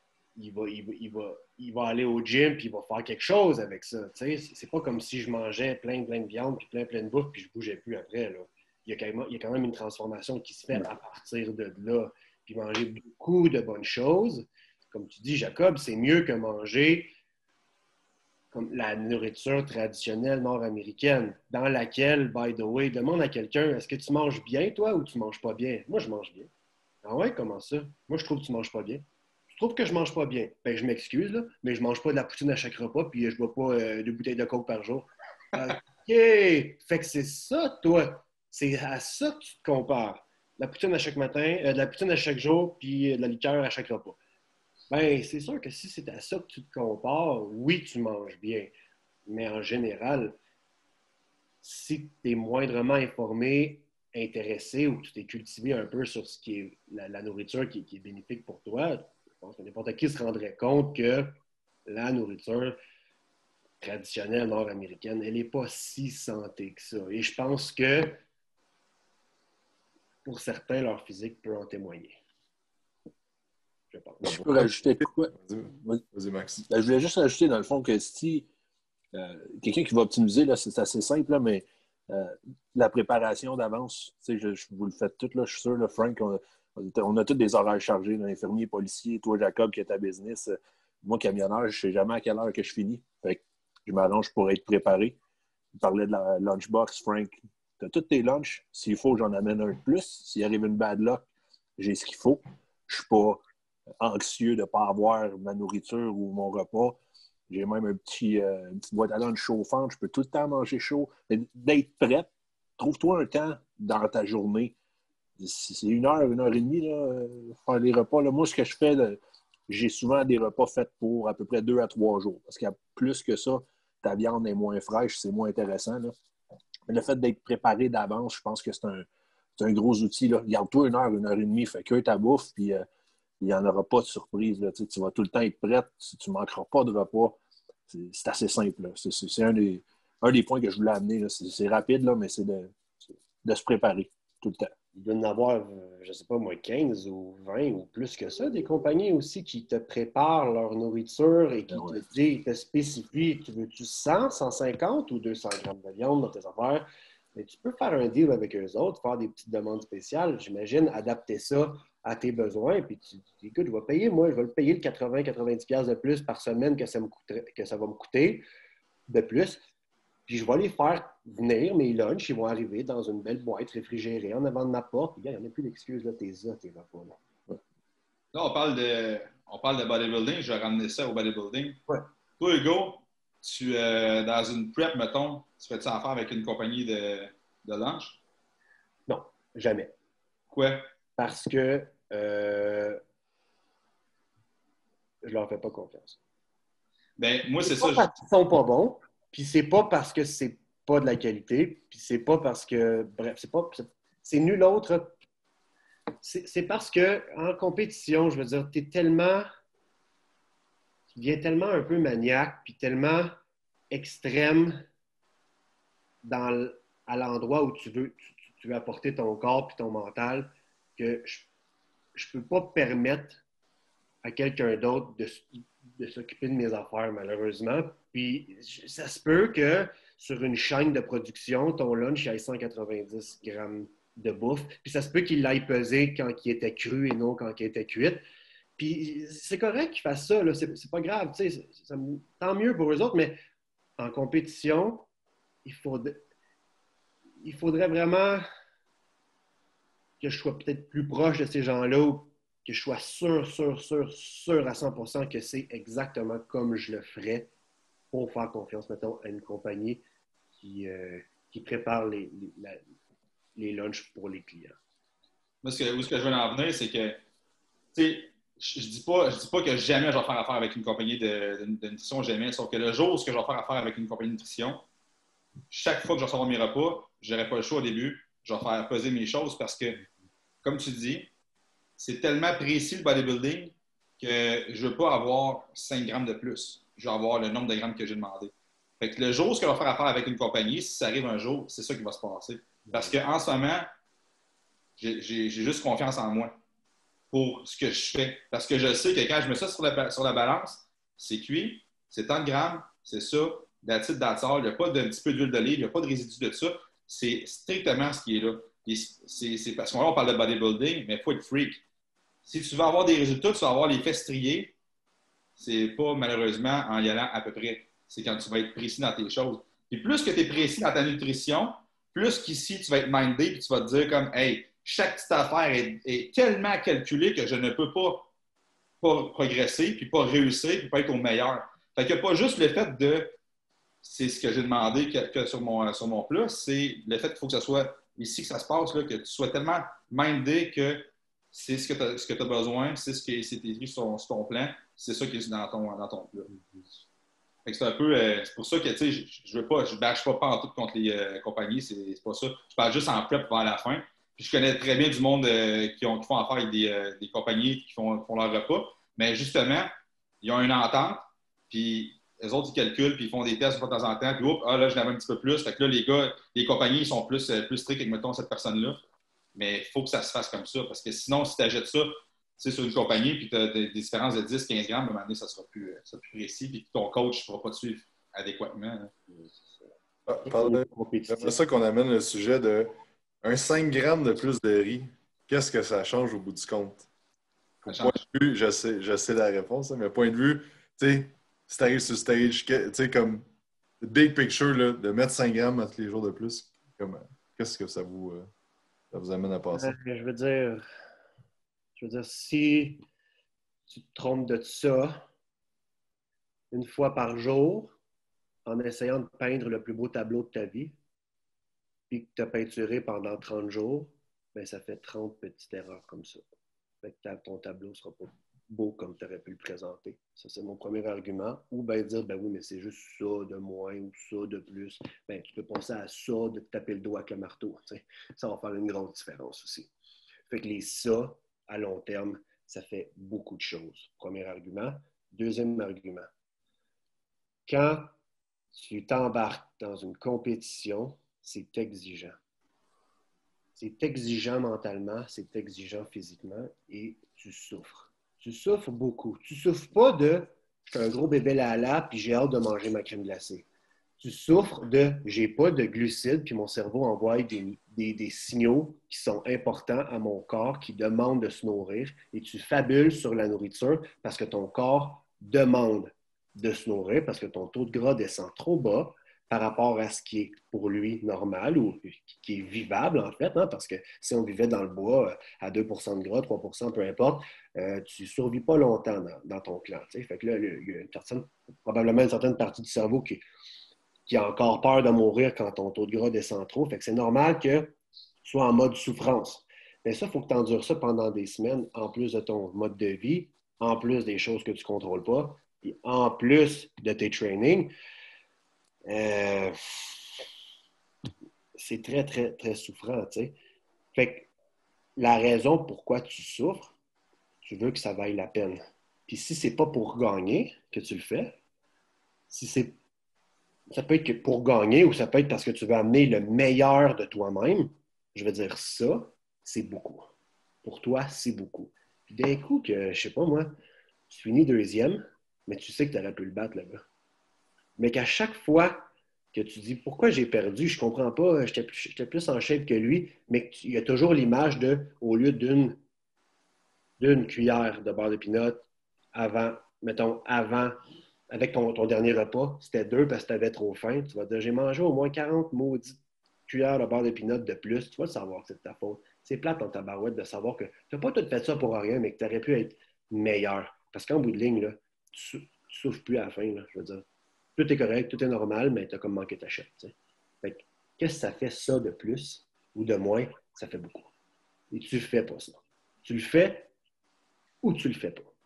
[SPEAKER 1] il va aller au gym puis il va faire quelque chose avec ça. C'est pas comme si je mangeais plein de viande puis plein de bouffe puis je bougeais plus après. Là. Il y a quand même une transformation qui se fait à partir de là. Puis manger beaucoup de bonnes choses. Comme tu dis, Jacob, c'est mieux que manger comme la nourriture traditionnelle nord-américaine, dans laquelle, by the way, demande à quelqu'un, est-ce que tu manges bien, toi, ou tu manges pas bien? Moi, je mange bien. Ah ouais, comment ça? Moi, je trouve que tu manges pas bien. Tu trouves que je mange pas bien? Ben, je m'excuse, là, mais je mange pas de la poutine à chaque repas, puis je bois pas 2 bouteilles de coke par jour. OK! Fait que c'est ça, toi. C'est à ça que tu te compares. La poutine à chaque matin, de la poutine à chaque jour, puis de la liqueur à chaque repas. Ben, c'est sûr que si c'est à ça que tu te compares, oui, tu manges bien. Mais en général, si tu es moindrement informé, intéressé ou que tu t'es cultivé un peu sur ce qui est la nourriture qui est bénéfique pour toi, je pense que n'importe qui se rendrait compte que la nourriture traditionnelle nord-américaine, elle n'est pas si santé que ça. Et je pense que pour certains, leur physique peut en témoigner. Je pense.
[SPEAKER 5] Je peux rajouter quoi?
[SPEAKER 3] Vas-y, Max.
[SPEAKER 5] Ben, je voulais juste rajouter, dans le fond, que si quelqu'un qui va optimiser, là, c'est assez simple, là, mais la préparation d'avance, vous le faites tout, là, je suis sûr, là, Frank, on a tous des horaires chargés, l'infirmier, policier, toi, Jacob, qui est à business. Moi, camionneur, je ne sais jamais à quelle heure que je finis. Fait que je m'arrange pour être préparé. Tu parlais de la lunchbox, Frank. Tu as tous tes lunchs. S'il faut, j'en amène un de plus. S'il arrive une bad luck, j'ai ce qu'il faut. Je ne suis pas anxieux de ne pas avoir ma nourriture ou mon repas. J'ai même une petite boîte à lunch chauffante. Je peux tout le temps manger chaud. Mais d'être prête, trouve-toi un temps dans ta journée. C'est 1 heure et demie, là, faire les repas. Là. Moi, ce que je fais, là, j'ai souvent des repas faits pour à peu près 2 à 3 jours. Parce qu'il y a plus que ça, ta viande est moins fraîche, c'est moins intéressant. Là. Mais le fait d'être préparé d'avance, je pense que c'est un gros outil. Là. Garde-toi 1 heure et demie, fais que ta bouffe, puis il n'y en aura pas de surprise. Là. Tu vas tout le temps être prête. Tu ne manqueras pas de repas. C'est assez simple. Là. C'est un des points que je voulais amener. Là. C'est rapide, là, mais c'est de se préparer tout le temps.
[SPEAKER 1] Il doit y en avoir, je ne sais pas moi, 15 ou 20 ou plus que ça, des compagnies aussi qui te préparent leur nourriture et qui te spécifient, tu veux-tu 100, 150 ou 200 grammes de viande dans tes affaires? Mais tu peux faire un deal avec eux autres, faire des petites demandes spéciales, j'imagine, adapter ça à tes besoins, puis tu dis, écoute, je vais payer, moi, je vais le payer le 80-90$ de plus par semaine que ça va me coûter de plus. Puis je vais les faire venir, mes lunchs, ils vont arriver dans une belle boîte réfrigérée en avant de ma porte. Puis, il n'y en a plus d'excuses, là, tes repas. Là.
[SPEAKER 4] Là, on parle de bodybuilding. Je vais ramener ça au bodybuilding.
[SPEAKER 1] Ouais.
[SPEAKER 4] Toi, Hugo, dans une prep, mettons, tu fais-tu affaire avec une compagnie de lunch?
[SPEAKER 1] Non, jamais.
[SPEAKER 4] Quoi?
[SPEAKER 1] Parce que je leur fais pas confiance.
[SPEAKER 4] Ben, moi, c'est
[SPEAKER 1] pas
[SPEAKER 4] ça.
[SPEAKER 1] Parce qu'ils sont pas bons, puis c'est pas parce que c'est pas de la qualité, puis c'est pas parce que, bref, c'est nul autre. C'est parce que en compétition, je veux dire, tu deviens tellement un peu maniaque, puis tellement extrême à l'endroit où tu veux apporter ton corps puis ton mental, que je peux pas permettre à quelqu'un d'autre de s'occuper de mes affaires, malheureusement. Puis ça se peut que sur une chaîne de production, ton lunch ait 190 grammes de bouffe. Puis ça se peut qu'il l'aille peser quand il était cru et non quand il était cuit. Puis c'est correct qu'ils fassent ça, là. C'est pas grave, tu sais, tant mieux pour eux autres, mais en compétition, il faudrait vraiment que je sois peut-être plus proche de ces gens-là ou que je sois sûr à 100% que c'est exactement comme je le ferais pour faire confiance, mettons, à une compagnie qui prépare les lunchs pour les clients.
[SPEAKER 4] Moi, où ce que je veux en venir, c'est que, tu sais, je dis pas que jamais je vais faire affaire avec une compagnie de nutrition, jamais. Sauf que le jour où je vais faire affaire avec une compagnie de nutrition, chaque fois que je vais recevoir mes repas, je n'aurai pas le choix au début. Je vais faire peser mes choses parce que, comme tu dis, c'est tellement précis le bodybuilding que je ne veux pas avoir 5 grammes de plus. Je veux avoir le nombre de grammes que j'ai demandé. Fait que le jour où je vais faire affaire avec une compagnie, si ça arrive un jour, c'est ça qui va se passer. Parce qu'en ce moment, j'ai juste confiance en moi pour ce que je fais. Parce que je sais que quand je mets ça sur la balance, c'est cuit, c'est tant de grammes, c'est ça, that's it, that's all. Il n'y a pas d'un petit peu d'huile d'olive, il n'y a pas de résidus de ça. C'est strictement ce qui est là. C'est parce qu'on parle de bodybuilding, mais il faut être freak. Si tu veux avoir des résultats, tu vas avoir les fesses striées. C'est pas malheureusement en y allant à peu près. C'est quand tu vas être précis dans tes choses. Puis plus que tu es précis dans ta nutrition, plus qu'ici, tu vas être mindé et tu vas te dire comme, hey, chaque petite affaire est tellement calculée que je ne peux pas progresser, puis pas réussir, puis pas être au meilleur. Fait qu'il n'y a pas juste le fait de, c'est ce que j'ai demandé que sur mon plat, c'est le fait qu'il faut que ce soit ici que ça se passe, là, que tu sois tellement mindé que c'est ce que tu as besoin, c'est ce qui est écrit sur ton plan, c'est ça qui est dans ton plat. Fait que c'est un peu, c'est pour ça que, tu sais, je bâche pas en tout contre les compagnies, c'est pas ça. Je parle juste en prep vers la fin. Puis je connais très bien du monde qui font affaire avec des compagnies qui font leur repas. Mais justement, ils ont une entente, puis les autres, ils calculent, puis ils font des tests de temps en temps, puis oups, là, je l'avais un petit peu plus. Fait que là, les gars, les compagnies, ils sont plus stricts avec, mettons, cette personne-là. Mais il faut que ça se fasse comme ça, parce que sinon, si tu achètes ça, sur une compagnie, puis tu as des différences de 10-15 grammes, à un moment donné, ça sera plus précis, puis ton coach ne pourra pas te suivre adéquatement.
[SPEAKER 3] J'aimerais ça qu'on amène le sujet de un 5 grammes de plus de riz. Qu'est-ce que ça change au bout du compte? Point de vue, je sais la réponse, mais point de vue, tu sais, si tu arrives sur stage, tu sais, comme big picture, là, de mettre 5 grammes à tous les jours de plus, qu'est-ce que ça vous amène à penser?
[SPEAKER 1] Je veux dire, si tu te trompes de ça une fois par jour, en essayant de peindre le plus beau tableau de ta vie, puis que tu as peinturé pendant 30 jours, ben ça fait 30 petites erreurs comme ça. Fait que ton tableau ne sera pas beau comme tu aurais pu le présenter. Ça, c'est mon premier argument. Ou bien dire, ben oui, mais c'est juste ça de moins ou ça de plus. Ben, tu peux penser à ça de te taper le doigt avec le marteau. T'sais. Ça va faire une grosse différence aussi. Fait que les ça, à long terme, ça fait beaucoup de choses. Premier argument. Deuxième argument. Quand tu t'embarques dans une compétition, c'est exigeant. C'est exigeant mentalement, c'est exigeant physiquement et tu souffres. Tu souffres beaucoup. Tu ne souffres pas de « je suis un gros bébé lala puis j'ai hâte de manger ma crème glacée ». Tu souffres de « j'ai pas de glucides puis mon cerveau envoie des signaux qui sont importants à mon corps, qui demandent de se nourrir et tu fabules sur la nourriture parce que ton corps demande de se nourrir, parce que ton taux de gras descend trop bas par rapport à ce qui est pour lui normal ou qui est vivable, en fait, hein, parce que si on vivait dans le bois à 2 de gras, 3 peu importe, tu ne survis pas longtemps dans ton clan. T'sais. Fait que là, il y a probablement une certaine partie du cerveau qui a encore peur de mourir quand ton taux de gras descend trop. Fait que c'est normal que tu sois en mode souffrance. Mais ça, il faut que tu endures ça pendant des semaines, en plus de ton mode de vie, en plus des choses que tu ne contrôles pas, et en plus de tes trainings. C'est très, très, très souffrant, tu sais. Fait que la raison pourquoi tu souffres, tu veux que ça vaille la peine. Puis si c'est pas pour gagner que tu le fais, ça peut être que pour gagner ou ça peut être parce que tu veux amener le meilleur de toi-même, je veux dire ça, c'est beaucoup. Pour toi, c'est beaucoup. Puis d'un coup que, je sais pas moi, tu finis deuxième, mais tu sais que tu aurais pu le battre, le gars. Mais qu'à chaque fois que tu dis pourquoi j'ai perdu, je comprends pas, j'étais plus en shape que lui, mais il y a toujours l'image de, au lieu d'une cuillère de beurre de pinot avant, mettons, avec ton dernier repas, c'était 2 parce que tu avais trop faim, tu vas te dire j'ai mangé au moins 40 maudites cuillères de beurre de pinot de plus, tu vas savoir que c'est de ta faute. C'est plate dans ta barouette de savoir que tu n'as pas tout fait ça pour rien, mais que tu aurais pu être meilleur. Parce qu'en bout de ligne, là, tu ne souffres plus à la fin, là, je veux dire. Tout est correct, tout est normal, mais tu as comme manqué ta chute. Qu'est-ce que ça fait ça de plus ou de moins? Ça fait beaucoup. Et tu ne fais pas ça. Tu le fais ou tu le fais pas.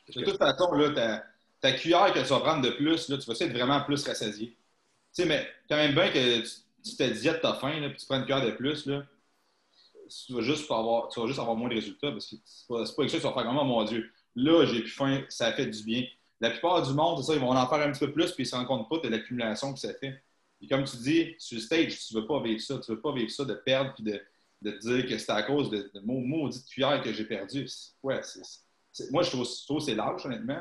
[SPEAKER 4] De toute façon, là, ta cuillère que tu vas prendre de plus, là, tu vas essayer de vraiment plus rassasier. Tu sais, mais quand même bien que tu te diète, t'as faim, là, puis tu prends une cuillère de plus, là, tu vas juste avoir moins de résultats parce que c'est pas quelque chose que tu vas faire comme, oh mon Dieu, là, j'ai plus faim, ça fait du bien. La plupart du monde, c'est ça, ils vont en faire un petit peu plus puis ils ne se rendent compte pas de l'accumulation que ça fait. Et comme tu dis, sur le stage, tu ne veux pas vivre ça. Tu ne veux pas vivre ça de perdre puis de te dire que c'est à cause de maudite cuillère que j'ai perdu. Ouais, moi, je trouve que c'est lâche, honnêtement.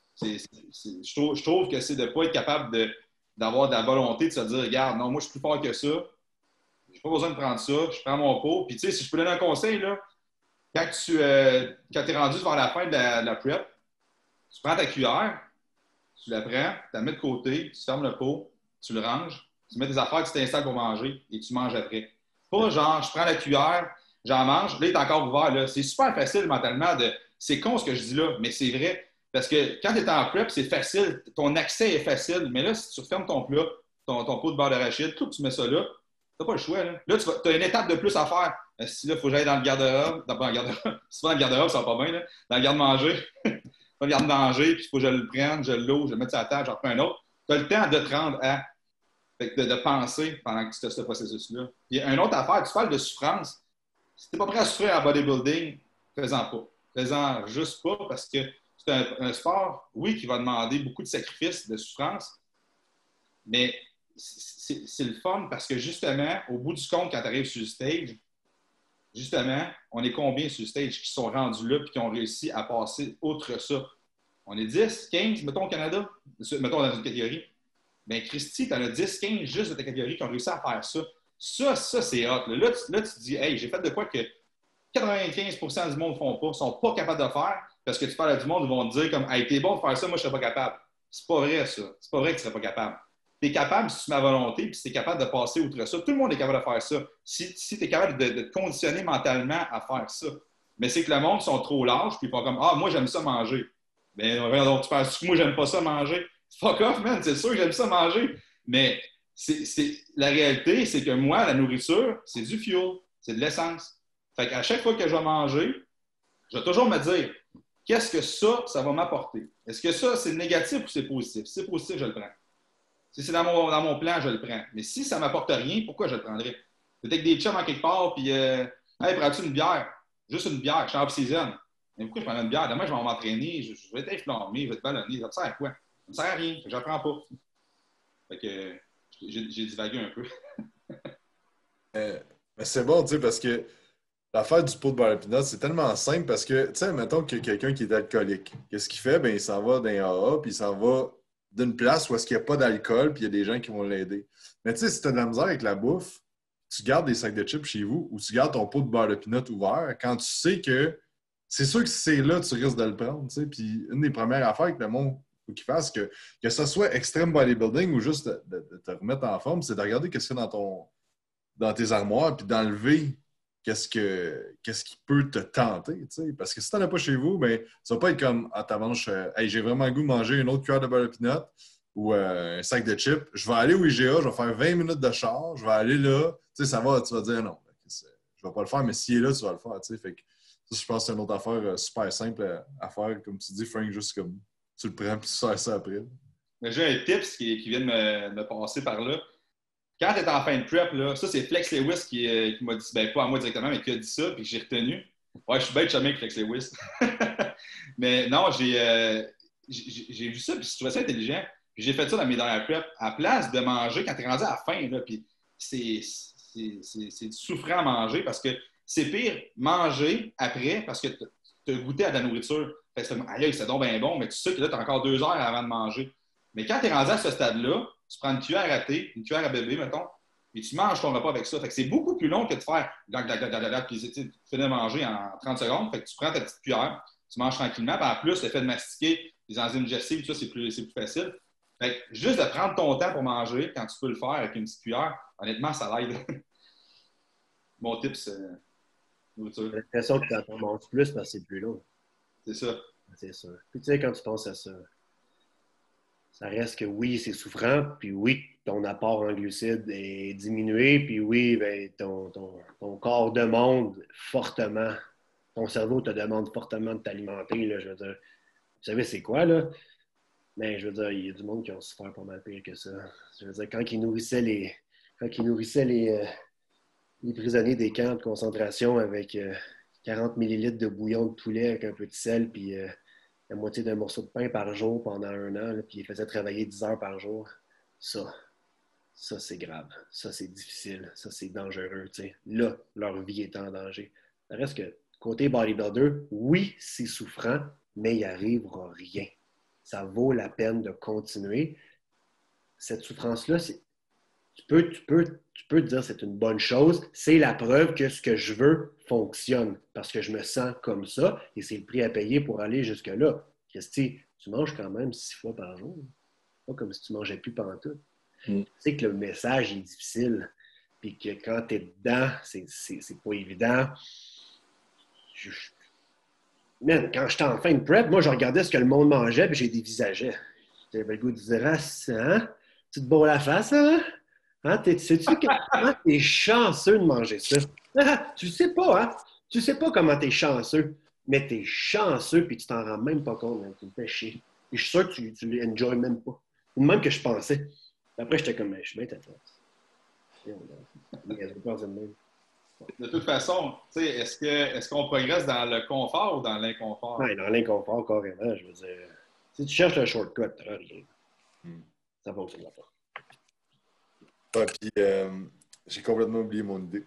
[SPEAKER 4] Je trouve que c'est de ne pas être capable d'avoir de la volonté de se dire, regarde, non, moi, je suis plus fort que ça. J'ai pas besoin de prendre ça. Je prends mon pot. Puis, tu sais, si je peux donner un conseil, là, quand tu es rendu vers la fin de la prep, tu prends ta cuillère, tu la prends, tu la mets de côté, tu fermes le pot, tu le ranges, tu mets tes affaires, tu t'installes pour manger et tu manges après. Pas genre, je prends la cuillère, j'en mange, là, il est encore ouvert. Là. C'est super facile mentalement de. C'est con ce que je dis là, mais c'est vrai. Parce que quand tu es en prep, c'est facile, ton accès est facile. Mais là, si tu refermes ton plat, ton pot de beurre d'arachide, tout, tu mets ça là, tu n'as pas le choix. Là, tu as une étape de plus à faire. Si là, il faut que j'aille dans le garde-robe. Pas dans le garde-robe. Si tu vas dans le garde-robe, ça va pas bien. Là. Dans le garde-manger. Pas le garde-manger, puis il faut que je le prenne, je l'ouvre, je le mette sur la table, j'en prends un autre. Tu as le temps de te rendre à. De penser pendant que tu as ce processus-là. Puis une autre affaire, tu parles de souffrance. Si tu n'es pas prêt à souffrir en bodybuilding, fais-en pas. Fais-en juste pas parce que c'est un sport, oui, qui va demander beaucoup de sacrifices, de souffrance, mais c'est le fun parce que justement, au bout du compte, quand tu arrives sur le stage, justement, on est combien sur le stage qui sont rendus là et qui ont réussi à passer outre ça? On est 10, 15, mettons au Canada, mettons dans une catégorie. Bien, Christy, tu en as 10, 15 juste de ta catégorie qui ont réussi à faire ça. Ça c'est hot. Là, tu te dis, hey, j'ai fait de quoi que 95% du monde ne font pas, ne sont pas capables de faire, parce que tu parles à du monde, ils vont te dire comme, hey, t'es bon de faire ça, moi, je ne serais pas capable. C'est pas vrai, ça. C'est pas vrai que tu ne serais pas capable. Tu es capable si tu mets la volonté, puis si tu es capable de passer outre ça. Tout le monde est capable de faire ça. Si tu es capable de te conditionner mentalement à faire ça. Mais c'est que le monde sont trop lâches, puis ils font comme, ah, moi, j'aime ça manger. Mais donc, tu penses que moi, j'aime pas ça manger? Fuck off, man, c'est sûr que j'aime ça manger. Mais la réalité, c'est que moi, la nourriture, c'est du fuel, c'est de l'essence. Fait qu'à chaque fois que je vais manger, je vais toujours me dire, qu'est-ce que ça va m'apporter? Est-ce que ça, c'est négatif ou c'est positif? Si c'est positif, je le prends. Si c'est dans mon plan, je le prends. Mais si ça ne m'apporte rien, pourquoi je le prendrais? Peut-être que des chums en quelque part, puis, hey, prends-tu une bière? Juste une bière, je suis en off-season. Mais pourquoi je prends une bière? Demain, je vais m'entraîner, je vais être inflammé, je vais être ballonné. Ça me sert à quoi? Ça ne me sert à rien. Je n'apprends pas. Fait que j'ai divagué un peu.
[SPEAKER 3] Mais c'est bon, tu sais, parce que l'affaire du pot de beurre peanut, c'est tellement simple parce que, tu sais, mettons que quelqu'un qui est alcoolique, qu'est-ce qu'il fait? Ben, il s'en va dans un AA, puis il s'en va d'une place où est-ce qu'il n'y a pas d'alcool, puis il y a des gens qui vont l'aider. Mais tu sais, si tu as de la misère avec la bouffe, tu gardes des sacs de chips chez vous ou tu gardes ton pot de beurre de peanut ouvert quand tu sais que c'est sûr que si c'est là, tu risques de le prendre, tu sais. Puis une des premières affaires que le monde faut qu'il fasse, que ce soit extreme bodybuilding ou juste de te remettre en forme, c'est de regarder qu'est-ce qu'il y a dans tes armoires puis d'enlever qu'est-ce qui peut te tenter, tu sais. Parce que si tu n'en as pas chez vous, ben, ça va pas être comme « Ah, ta manche, hey, j'ai vraiment le goût de manger une autre cuillère de beurre de peanut ou un sac de chips. Je vais aller au IGA, je vais faire 20 minutes de char, je vais aller là. » Tu sais, ça va, tu vas dire « Non, je vais pas le faire, mais s'il est là, tu vas le faire. » Tu sais, fait que ça, je pense que c'est une autre affaire super simple à faire. Comme tu dis, Frank, juste comme tu le prends puis tu sers ça après.
[SPEAKER 4] J'ai un tips qui vient de me passer par là. Quand tu es en fin de prep, là, ça, c'est Flex Lewis qui m'a dit, ben pas à moi directement, mais qui a dit ça, puis que j'ai retenu. Ouais, je suis bête jamais avec Flex Lewis. Mais non, j'ai vu ça, puis je trouvais ça intelligent. Puis j'ai fait ça dans mes dernières preps. À la place de manger, quand tu es rendu à la fin, là, puis c'est souffrant à manger parce que c'est pire manger après parce que tu as goûté à de la nourriture. Fait que aïe, c'est donc bien bon, mais tu sais que là, tu as encore 2 heures avant de manger. Mais quand tu es rendu à ce stade-là, tu prends une cuillère à thé, une cuillère à bébé, mettons, et tu manges ton repas avec ça. Fait que c'est beaucoup plus long que de faire puis tu finis de manger en 30 secondes. Fait que tu prends ta petite cuillère, tu manges tranquillement. Puis en plus, le fait de mastiquer les enzymes digestives, tout ça, c'est plus facile. Fait que juste de prendre ton temps pour manger, quand tu peux le faire avec une petite cuillère, honnêtement, ça l'aide. Mon tip, c'est nourriture.
[SPEAKER 1] J'ai l'impression que tu en manges plus parce que c'est plus long.
[SPEAKER 4] C'est ça.
[SPEAKER 1] C'est sûr. Puis tu sais, quand tu penses à ça, ça reste que oui, c'est souffrant, puis oui, ton apport en glucides est diminué, puis oui, ben, ton corps demande fortement, ton cerveau te demande fortement de t'alimenter, là, je veux dire. savez c'est quoi, là? Mais je veux dire, il y a du monde qui ont souffert pas mal pire que ça. Je veux dire, quand ils nourrissaient les prisonniers des camps de concentration avec 40 millilitres de bouillon de poulet avec un peu de sel, puis la moitié d'un morceau de pain par jour pendant 1 an, là, puis ils les faisaient travailler 10 heures par jour. Ça, c'est grave. Ça, c'est difficile. Ça, c'est dangereux. T'sais. Là, leur vie est en danger. Ça reste que, côté bodybuilder, oui, c'est souffrant, mais il n'arrivera rien. Ça vaut la peine de continuer. Cette souffrance-là, tu peux te dire que c'est une bonne chose. C'est la preuve que ce que je veux fonctionne parce que je me sens comme ça et c'est le prix à payer pour aller jusque-là. Christy, tu manges quand même 6 fois par jour. Pas comme si tu ne mangeais plus pantoute. Tu sais que le message est difficile puis que quand tu es dedans, c'est pas évident. Man, quand j'étais en fin de prep, moi, je regardais ce que le monde mangeait puis j'ai dévisageais. J'avais le goût de dire, hein? Tu te bourres la face, hein? Hein? Sais-tu comment t'es chanceux de manger ça? Tu sais pas, hein? Tu sais pas comment t'es chanceux, mais t'es chanceux puis tu t'en rends même pas compte, hein? Tu me fais chier. Et je suis sûr que tu l'enjoy même pas. Ou même que je pensais. Après, j'étais comme, je suis bien tête.
[SPEAKER 4] De toute façon, est-ce qu'on progresse dans le confort ou dans l'inconfort?
[SPEAKER 1] Ouais, dans l'inconfort, carrément, je veux dire. Si tu cherches le shortcut, tu n'auras rien. Ça fonctionne pas.
[SPEAKER 3] Ouais, puis j'ai complètement oublié mon idée.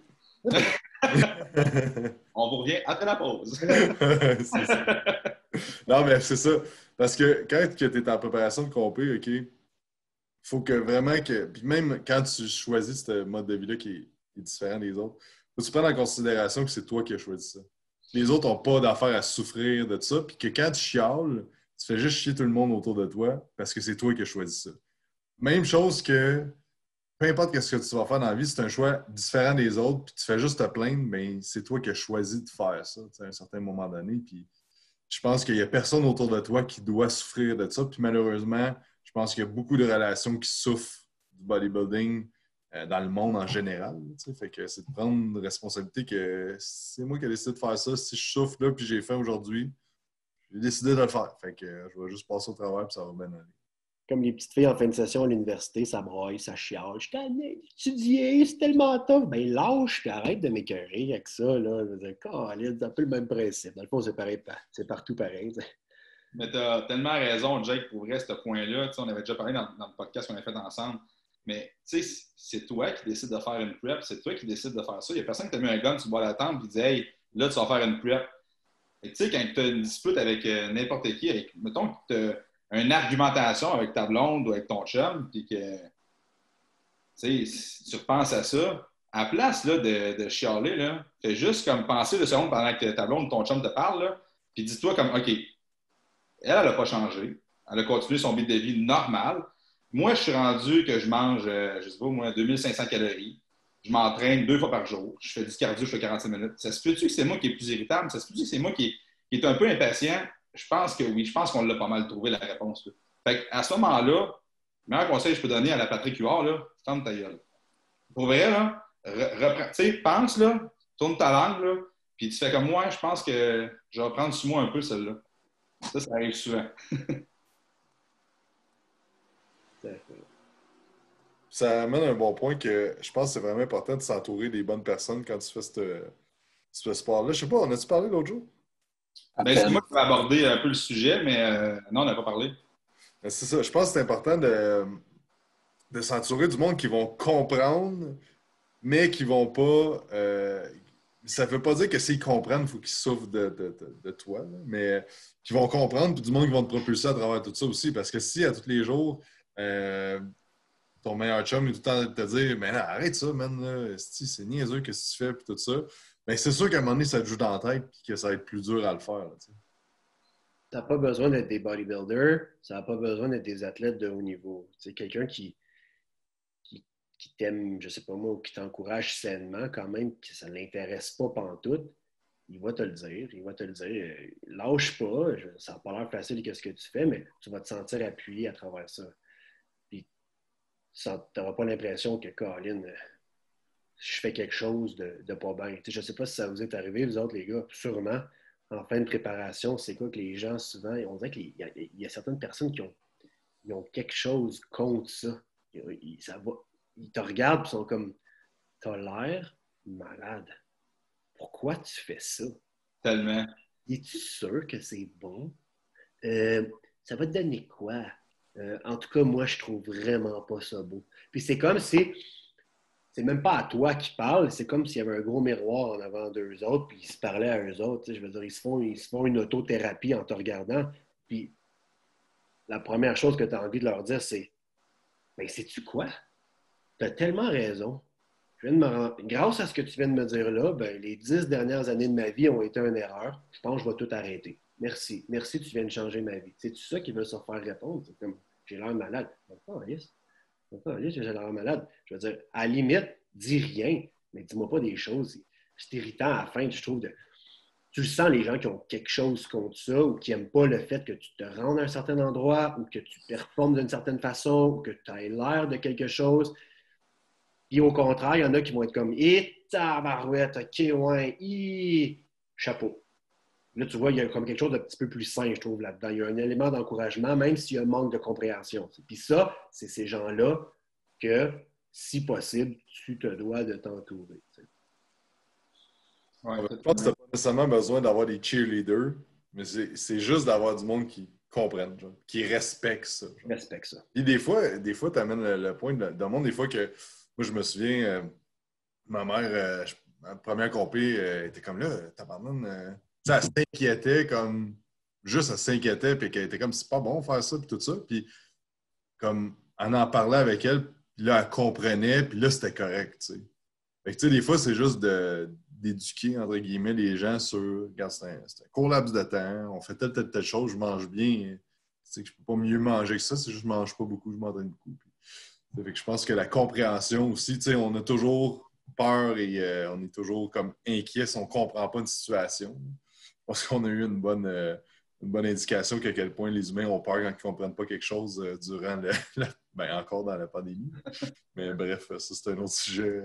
[SPEAKER 4] On vous revient après la pause.
[SPEAKER 3] C'est ça. Non, mais c'est ça. Parce que quand tu es en préparation de compé, OK, il faut que vraiment que. Puis même quand tu choisis ce mode de vie-là qui est différent des autres, faut que tu prennes en considération que c'est toi qui as choisi ça. Les autres n'ont pas d'affaire à souffrir de ça. Puis que quand tu chiales, tu fais juste chier tout le monde autour de toi parce que c'est toi qui as choisi ça. Même chose que peu importe ce que tu vas faire dans la vie, c'est un choix différent des autres, puis tu fais juste te plaindre, mais c'est toi qui as choisi de faire ça à un certain moment donné. Puis je pense qu'il n'y a personne autour de toi qui doit souffrir de ça. Puis malheureusement, je pense qu'il y a beaucoup de relations qui souffrent du bodybuilding dans le monde en général. Fait que c'est de prendre une responsabilité que c'est moi qui ai décidé de faire ça. Si je souffre là, puis j'ai faim aujourd'hui, j'ai décidé de le faire. Fait que je vais juste passer au travail, puis ça va bien aller.
[SPEAKER 1] Comme les petites filles en fin de session à l'université, ça braille, ça chiale. Je t'ai étudié, c'est tellement tough. Ben lâche, puis arrête de m'écœurer avec ça. Là. Je veux dire, c'est un peu le même principe. Dans le fond, c'est pareil, c'est partout pareil. T'sais.
[SPEAKER 4] Mais tu as tellement raison, Jake, pour vrai, ce point-là. On avait déjà parlé dans le podcast qu'on a fait ensemble. Mais c'est toi qui décides de faire une prep, c'est toi qui décides de faire ça. Il n'y a personne qui t'a mis un gun sur le bord de la table et dit hey, là, tu vas faire une prep. Tu sais, quand tu as une dispute avec n'importe qui, mettons que tu as une argumentation avec ta blonde ou avec ton chum, puis que si tu repenses à ça, à la place là, de chialer, là, fais juste comme penser 2 secondes pendant que ta blonde ou ton chum te parle, là, puis dis-toi comme OK, elle n'a pas changé. Elle a continué son beat de vie normal. Moi, je suis rendu que je mange, je sais pas, moi, 2500 calories. Je m'entraîne 2 fois par jour. Je fais du cardio, je fais 45 minutes. Ça se peut-tu que c'est moi qui est plus irritable? Ça se peut-tu que c'est moi qui est un peu impatient? Je pense que oui. Je pense qu'on l'a pas mal trouvé, la réponse. Là. Fait à ce moment-là, le meilleur conseil que je peux donner à la Patrick Huard, là, ferme ta gueule. Pour vrai, là, reprends, tu sais, pense, là, tourne ta langue, là, puis tu fais comme moi, je pense que je vais reprendre sous moi un peu celle-là. Ça arrive souvent.
[SPEAKER 3] Ça amène un bon point que je pense que c'est vraiment important de s'entourer des bonnes personnes quand tu fais ce sport-là. Je sais pas, on a-tu parlé l'autre jour?
[SPEAKER 4] Ben, c'est moi qui vais aborder un peu le sujet, mais non, on n'a pas parlé.
[SPEAKER 3] Ben, c'est ça. Je pense que c'est important de s'entourer du monde qui vont comprendre, mais qui vont pas. Ça ne veut pas dire que s'ils comprennent, il faut qu'ils souffrent de toi, là, mais qui vont comprendre, puis du monde qui vont te propulser à travers tout ça aussi. Parce que si à tous les jours, ton meilleur chum est tout le temps de te dire mais non, arrête ça, man, là, c'est niaiseux, qu'est-ce que tu fais, puis tout ça, bien, c'est sûr qu'à un moment donné, ça te joue dans la tête, puis que ça va être plus dur à le faire. Tu
[SPEAKER 1] n'as pas besoin d'être des bodybuilders, ça n'a pas besoin d'être des athlètes de haut niveau. C'est quelqu'un qui t'aime, je sais pas moi, ou qui t'encourage sainement, quand même, que ça ne l'intéresse pas pantoute, il va te le dire. Il va te le dire. Lâche pas, ça n'a pas l'air facile qu'est-ce que tu fais, mais tu vas te sentir appuyé à travers ça. Puis tu n'auras pas l'impression que, Colin, je fais quelque chose de pas bien. Je ne sais pas si ça vous est arrivé, vous autres, les gars, sûrement. en fin de préparation, c'est quoi que les gens, souvent, on dirait qu'il y a certaines personnes qui ont quelque chose contre ça. Ils te regardent et sont comme, t'as l'air malade. Pourquoi tu fais ça?
[SPEAKER 4] Tellement.
[SPEAKER 1] Es-tu sûr que c'est bon? Ça va te donner quoi? En tout cas, moi, je trouve vraiment pas ça beau. Puis c'est comme si, c'est même pas à toi qui parle, c'est comme s'il y avait un gros miroir en avant d'eux autres, puis ils se parlaient à eux autres. Je veux dire, ils se font une autothérapie en te regardant. Puis la première chose que tu as envie de leur dire, c'est ben, sais-tu quoi? Tu as tellement raison. Grâce à ce que tu viens de me dire là, ben, les 10 dernières années de ma vie ont été une erreur. Je pense que je vais tout arrêter. Merci. Merci, tu viens de changer ma vie. C'est-tu ça qu'ils veulent se faire répondre? C'est comme, j'ai l'air malade. J'ai l'air malade. Je veux dire, à la limite, dis rien, mais dis-moi pas des choses. C'est irritant à la fin, je trouve. Tu le sens, les gens qui ont quelque chose contre ça ou qui n'aiment pas le fait que tu te rendes à un certain endroit ou que tu performes d'une certaine façon ou que tu aies l'air de quelque chose. Puis au contraire, il y en a qui vont être comme « tabarouette, ok, ouais, chapeau ». Là, tu vois, il y a comme quelque chose de petit peu plus sain, je trouve, là-dedans. Il y a un élément d'encouragement, même s'il y a un manque de compréhension. Puis ça, c'est ces gens-là que, si possible, tu te dois de t'entourer.
[SPEAKER 3] Ouais, je pense que tu n'as pas nécessairement besoin d'avoir des cheerleaders, mais c'est juste d'avoir du monde qui comprenne, genre, qui respecte ça. Genre.
[SPEAKER 1] Respecte ça.
[SPEAKER 3] Et des fois tu amènes le point de monde, des fois que, moi, je me souviens, ma mère, ma première compé, était comme là, tabarnane, elle s'inquiétait comme, juste elle s'inquiétait, puis qu'elle était comme, c'est pas bon faire ça, puis tout ça, puis comme, on en parlait avec elle, puis là, elle comprenait, puis là, c'était correct, tu sais. Fait que, tu sais, des fois, c'est juste d'éduquer, entre guillemets, les gens sur, regarde, c'est un court laps de temps, on fait telle chose, je mange bien, tu sais, que je peux pas mieux manger que ça, c'est juste que je mange pas beaucoup, je m'entraîne beaucoup. Puis, fait que je pense que la compréhension aussi, tu sais, on a toujours peur et on est toujours comme inquiet si on comprend pas une situation. Je pense qu'on a eu une bonne indication qu'à quel point les humains ont peur quand ils ne comprennent pas quelque chose durant encore dans la pandémie. Mais bref, ça, c'est un autre sujet.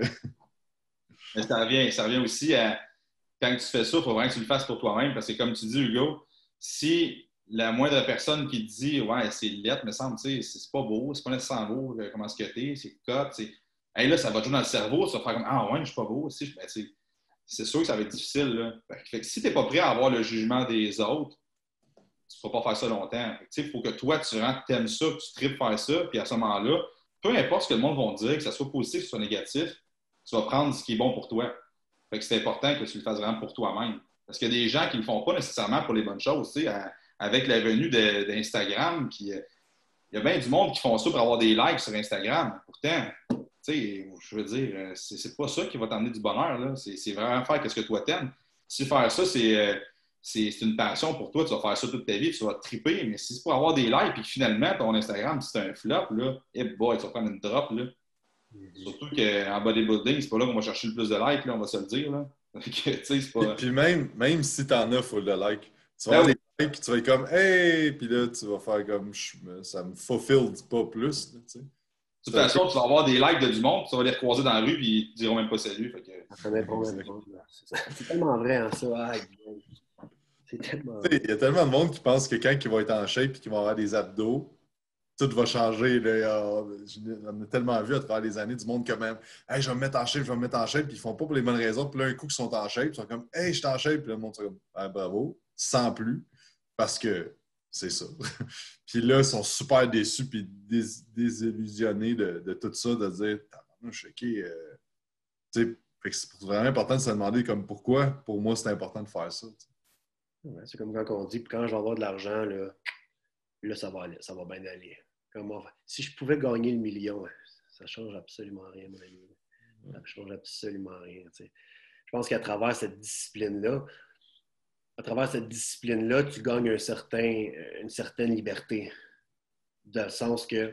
[SPEAKER 4] Mais ça revient aussi à quand tu fais ça, il faut vraiment que tu le fasses pour toi-même. Parce que comme tu dis, Hugo, si la moindre personne qui te dit ouais, c'est lettre, me semble, tu sais, c'est pas beau, c'est pas nécessairement beau, comment est-ce que t'es, c'est cote, hey, là, ça va jouer dans le cerveau, ça va faire comme ah ouais, je suis pas beau aussi. Ben, c'est sûr que ça va être difficile. Là. Fait que si tu n'es pas prêt à avoir le jugement des autres, tu ne pourras pas faire ça longtemps. Il faut que toi, tu aimes ça, que tu tripes faire ça, puis à ce moment-là, peu importe ce que le monde va dire, que ce soit positif, que ce soit négatif, tu vas prendre ce qui est bon pour toi. Fait que c'est important que tu le fasses vraiment pour toi-même. Parce qu'il y a des gens qui ne le font pas nécessairement pour les bonnes choses. Avec la venue d'Instagram, puis il y a bien du monde qui font ça pour avoir des likes sur Instagram. Pourtant, je veux dire, c'est pas ça qui va t'emmener du bonheur. Là. C'est vraiment faire ce que toi t'aimes. Si faire ça, c'est une passion pour toi, tu vas faire ça toute ta vie, tu vas te triper, mais si c'est pour avoir des likes et que finalement, ton Instagram, c'est un flop, là, boy, tu vas prendre une drop. Là. Surtout qu'en bodybuilding, c'est pas là qu'on va chercher le plus de likes, là, on va se le dire. Là. C'est pas...
[SPEAKER 3] Puis même si t'en as full de likes, tu vas avoir des likes, puis tu vas être comme hey, puis là, tu vas faire comme ça me fulfill pas plus. Là,
[SPEAKER 4] de toute façon, tu vas avoir des likes de du monde, tu vas les recroiser dans la rue, puis ils te diront même pas salut. Fait que...
[SPEAKER 1] C'est tellement vrai, hein, ça. C'est tellement vrai.
[SPEAKER 3] Il y a tellement de monde qui pense que quand ils vont être en shape et qu'ils vont avoir des abdos, tout va changer. Là. On a tellement vu à travers les années du monde quand même. Hey, je vais me mettre en shape, puis ils font pas pour les bonnes raisons. Puis là, un coup qu'ils sont en shape, ils sont comme hey, je suis en shape, puis là, le monde est comme ah, bravo, sans plus, parce que c'est ça. Puis là, ils sont super déçus puis désillusionnés de tout ça, de dire je suis choqué. C'est vraiment important de se demander comme pourquoi, pour moi, c'est important de faire ça.
[SPEAKER 1] Ouais, c'est comme quand on dit quand je vais avoir de l'argent, là ça va bien aller. Si je pouvais gagner le million, ça ne change absolument rien, mon ami. Ça ne change absolument rien. T'sais. Je pense qu'à travers cette discipline-là, tu gagnes une certaine liberté. Dans le sens que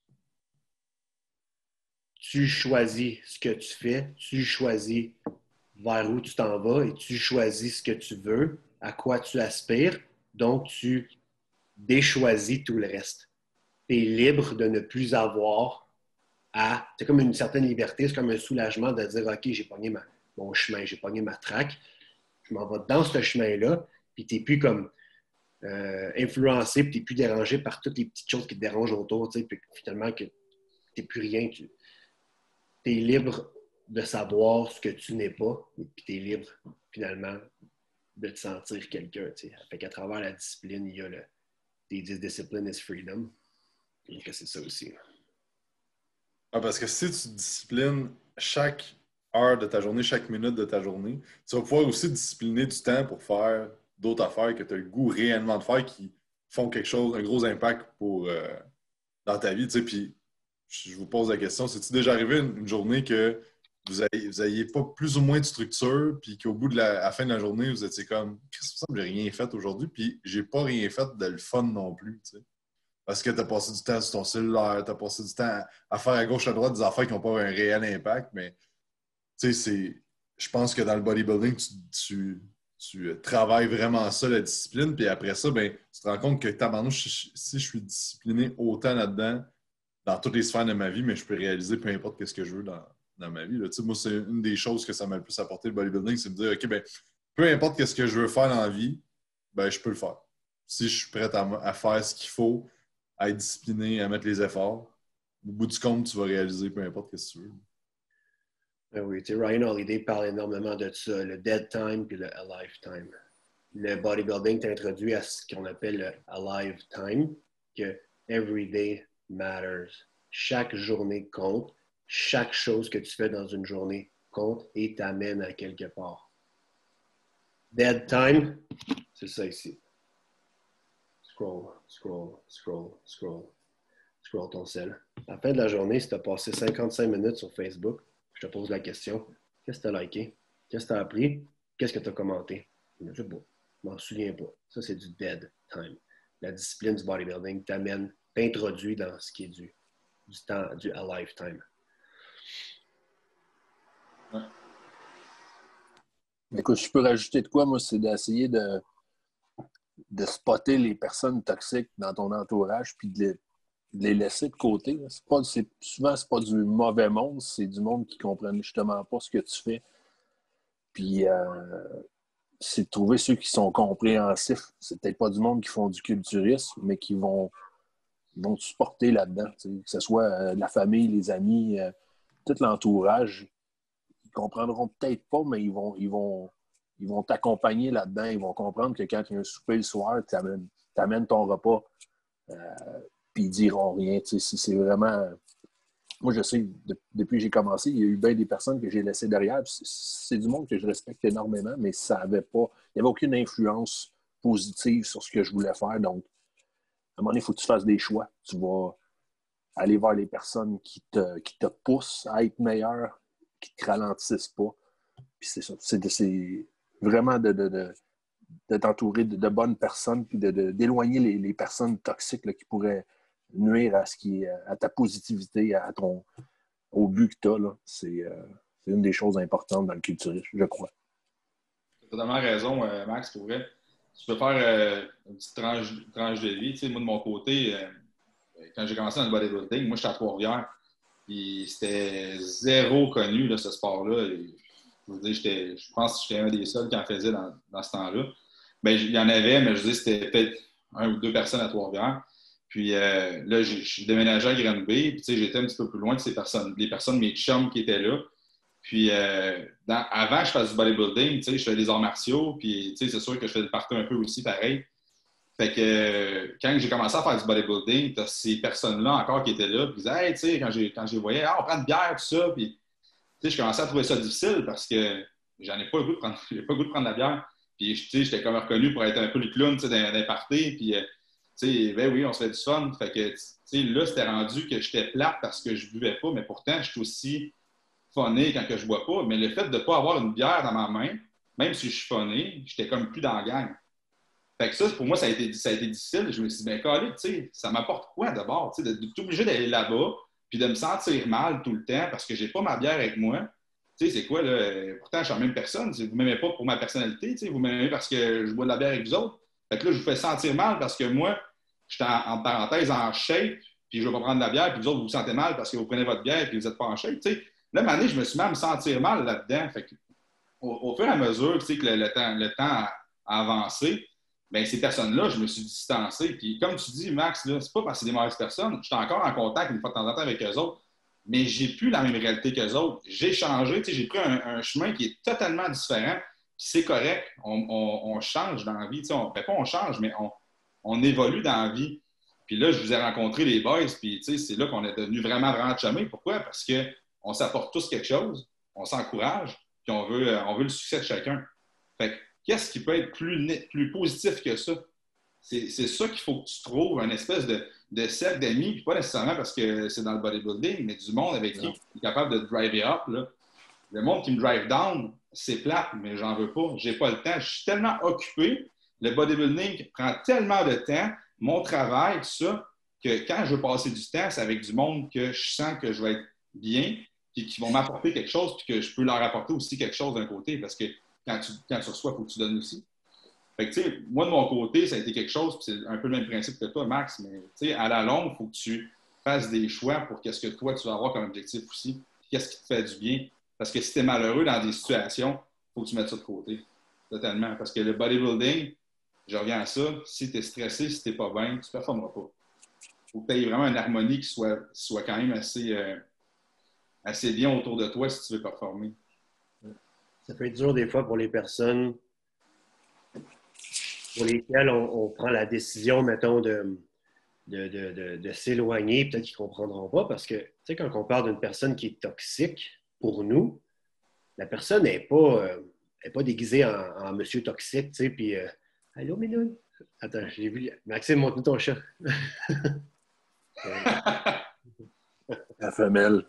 [SPEAKER 1] tu choisis ce que tu fais, tu choisis vers où tu t'en vas et tu choisis ce que tu veux, à quoi tu aspires. Donc, tu déchoisis tout le reste. Tu es libre de ne plus avoir à... C'est comme une certaine liberté, c'est comme un soulagement de dire « OK, j'ai pogné mon chemin, j'ai pogné ma traque, je m'en vais dans ce chemin-là, Puis tu n'es plus comme influencé, puis tu n'es plus dérangé par toutes les petites choses qui te dérangent autour, tu sais, puis finalement, que tu n'es plus rien. Tu es libre de savoir ce que tu n'es pas, puis tu es libre, finalement, de te sentir quelqu'un, tu sais. Fait qu'à travers la discipline, il y a des 10 disciplines is freedom. Et que c'est ça aussi.
[SPEAKER 3] Ah, parce que si tu disciplines chaque heure de ta journée, chaque minute de ta journée, tu vas pouvoir aussi discipliner du temps pour faire d'autres affaires que tu as le goût réellement de faire qui font quelque chose, un gros impact dans ta vie. Tu sais. Puis je vous pose la question, c'est-tu déjà arrivé une journée que vous n'ayez pas plus ou moins de structure, puis qu'au bout de la fin de la journée, vous étiez comme « Qu'est-ce que j'ai rien fait aujourd'hui, puis j'ai pas rien fait de le fun non plus. » tu sais. Parce que tu as passé du temps sur ton cellulaire, tu as passé du temps à faire à gauche, à droite des affaires qui n'ont pas un réel impact, mais tu sais, je pense que dans le bodybuilding, tu travailles vraiment ça, la discipline, puis après ça, ben, tu te rends compte que tabarnouche, si je suis discipliné autant là-dedans, dans toutes les sphères de ma vie, mais je peux réaliser peu importe ce que je veux dans ma vie. Là. Moi, c'est une des choses que ça m'a le plus apporté le bodybuilding, c'est de me dire, OK, ben, peu importe ce que je veux faire dans la vie, ben, je peux le faire. Si je suis prêt à faire ce qu'il faut, à être discipliné, à mettre les efforts, au bout du compte, tu vas réaliser peu importe ce que tu veux.
[SPEAKER 1] Ben oui, tu sais, Ryan Holiday parle énormément de ça, le dead time puis le alive time. Le bodybuilding t'introduit à ce qu'on appelle le alive time, que every day matters. Chaque journée compte, chaque chose que tu fais dans une journée compte et t'amène à quelque part. Dead time, c'est ça ici. Scroll, scroll, scroll, scroll. Scroll ton sel. À la fin de la journée, si tu as passé 55 minutes sur Facebook, je te pose la question, qu'est-ce que tu as liké? Qu'est-ce que tu as appris? Qu'est-ce que tu as commenté? Je ne sais pas. Je m'en souviens pas. Ça, c'est du dead time. La discipline du bodybuilding t'introduit dans ce qui est du temps, du alive time.
[SPEAKER 5] Ouais. Écoute, je peux rajouter de quoi, moi, c'est d'essayer de spotter les personnes toxiques dans ton entourage puis de les laisser de côté. Souvent, c'est pas du mauvais monde, c'est du monde qui ne comprenne justement pas ce que tu fais. Puis, c'est de trouver ceux qui sont compréhensifs. C'est peut-être pas du monde qui font du culturisme, mais qui vont te supporter là-dedans. Que ce soit la famille, les amis, tout l'entourage. Ils comprendront peut-être pas, mais ils vont t'accompagner là-dedans. Ils vont comprendre que quand il y a un souper le soir, tu amènes ton repas. Puis ils diront rien. C'est vraiment... Moi, je sais, depuis que j'ai commencé, il y a eu bien des personnes que j'ai laissées derrière. C'est du monde que je respecte énormément, mais ça avait pas... Il n'y avait aucune influence positive sur ce que je voulais faire. Donc, à un moment donné, il faut que tu fasses des choix. Tu vas aller voir les personnes qui te poussent à être meilleur, qui ne te ralentissent pas. Puis c'est ça. C'est vraiment de t'entourer de bonnes personnes, puis d'éloigner les personnes toxiques là, qui pourraient nuire à ta positivité, au but que tu as. C'est une des choses importantes dans le culturisme, je crois.
[SPEAKER 4] Tu as totalement raison, Max, pour vrai. Tu peux faire une petite tranche de vie. Tu sais, moi, de mon côté, quand j'ai commencé dans le bodybuilding, moi, j'étais à Trois-Rivières. Puis c'était zéro connu, là, ce sport-là. Je veux dire, je pense que j'étais un des seuls qui en faisait dans ce temps-là. Bien, il y en avait, mais je veux dire, c'était peut-être 1 ou 2 personnes à Trois-Rivières. Puis là, je suis déménagé à Granby, puis tu sais, j'étais un petit peu plus loin de les personnes, mes chums qui étaient là. Puis avant que je fasse du bodybuilding, tu sais, je fais des arts martiaux, puis tu sais, c'est sûr que je fais le partout un peu aussi pareil. Fait que quand j'ai commencé à faire du bodybuilding, t'as ces personnes-là encore qui étaient là, puis ils disaient, hey, tu sais, quand je les voyais, on prend une bière, tout ça, puis tu sais, je commençais à trouver ça difficile parce que j'en ai pas le goût de prendre, j'ai pas le goût de prendre la bière. Puis tu sais, j'étais comme reconnu pour être un peu le clown, tu sais, d'un party, puis tu sais, ben oui, on se fait du fun. Fait que, tu sais, là, c'était rendu que j'étais plate parce que je buvais pas, mais pourtant, je suis aussi funné quand que je bois pas. Mais le fait de ne pas avoir une bière dans ma main, même si je suis funné, j'étais comme plus dans la gang. Fait que ça, pour moi, ça a été difficile. Je me suis dit, ben, calé, tu sais, ça m'apporte quoi d'abord? Tu sais, de t'obliger d'aller là-bas, puis de me sentir mal tout le temps parce que j'ai pas ma bière avec moi. Tu sais, c'est quoi, là? Pourtant, je suis la même personne. Vous ne m'aimez pas pour ma personnalité, tu sais, vous m'aimez parce que je bois de la bière avec vous autres. Fait que là, je vous fais sentir mal parce que moi, je suis en parenthèse en shape, puis je ne vais pas prendre de la bière, puis vous autres, vous vous sentez mal parce que vous prenez votre bière et vous n'êtes pas en shape. Tu sais, là, à un moment donné, je me suis mis à me sentir mal là-dedans. Fait que, au fur et à mesure, tu sais, que le temps à avancer, bien, ces personnes-là, je me suis distancé. Puis comme tu dis, Max, là, c'est pas parce que c'est des mauvaises personnes. Je suis encore en contact une fois de temps en temps avec eux autres, mais j'ai plus la même réalité qu'eux autres. J'ai changé, j'ai pris un chemin qui est totalement différent. Puis c'est correct. On change dans la vie. On change, mais on évolue dans la vie. Puis là, je vous ai rencontré les boys, puis c'est là qu'on est devenus vraiment, vraiment chumés. Pourquoi? Parce qu'on s'apporte tous quelque chose, on s'encourage, puis on veut le succès de chacun. Fait que, qu'est-ce qui peut être plus positif que ça? C'est ça qu'il faut que tu trouves, une espèce de cercle d'amis, puis pas nécessairement parce que c'est dans le bodybuilding, mais du monde avec qui tu es capable de driver up. Là. Le monde qui me drive down, c'est plate, mais j'en veux pas. J'ai pas le temps. Je suis tellement occupé. Le bodybuilding prend tellement de temps, mon travail, tout ça, que quand je veux passer du temps, c'est avec du monde que je sens que je vais être bien, puis qui vont m'apporter quelque chose, puis que je peux leur apporter aussi quelque chose d'un côté, parce que quand tu reçois, il faut que tu donnes aussi. Fait que, tu sais, moi, de mon côté, ça a été quelque chose, puis c'est un peu le même principe que toi, Max, mais tu sais, à la longue, il faut que tu fasses des choix pour qu'est-ce que toi, tu vas avoir comme objectif aussi, puis qu'est-ce qui te fait du bien. Parce que si tu es malheureux dans des situations, il faut que tu mettes ça de côté. Totalement. Parce que le bodybuilding, je reviens à ça, si tu es stressé, si tu n'es pas bien, tu ne performeras pas. Il faut que tu aies vraiment une harmonie qui soit quand même assez bien autour de toi si tu veux performer.
[SPEAKER 1] Ça peut être dur des fois pour les personnes pour lesquelles on prend la décision, mettons, de s'éloigner. Peut-être qu'ils ne comprendront pas parce que, tu sais, quand on parle d'une personne qui est toxique, pour nous, la personne n'est pas déguisée en monsieur toxique, tu sais, puis allô, Minoune? Attends, j'ai vu. Maxime, montre-nous ton chat.
[SPEAKER 5] La femelle.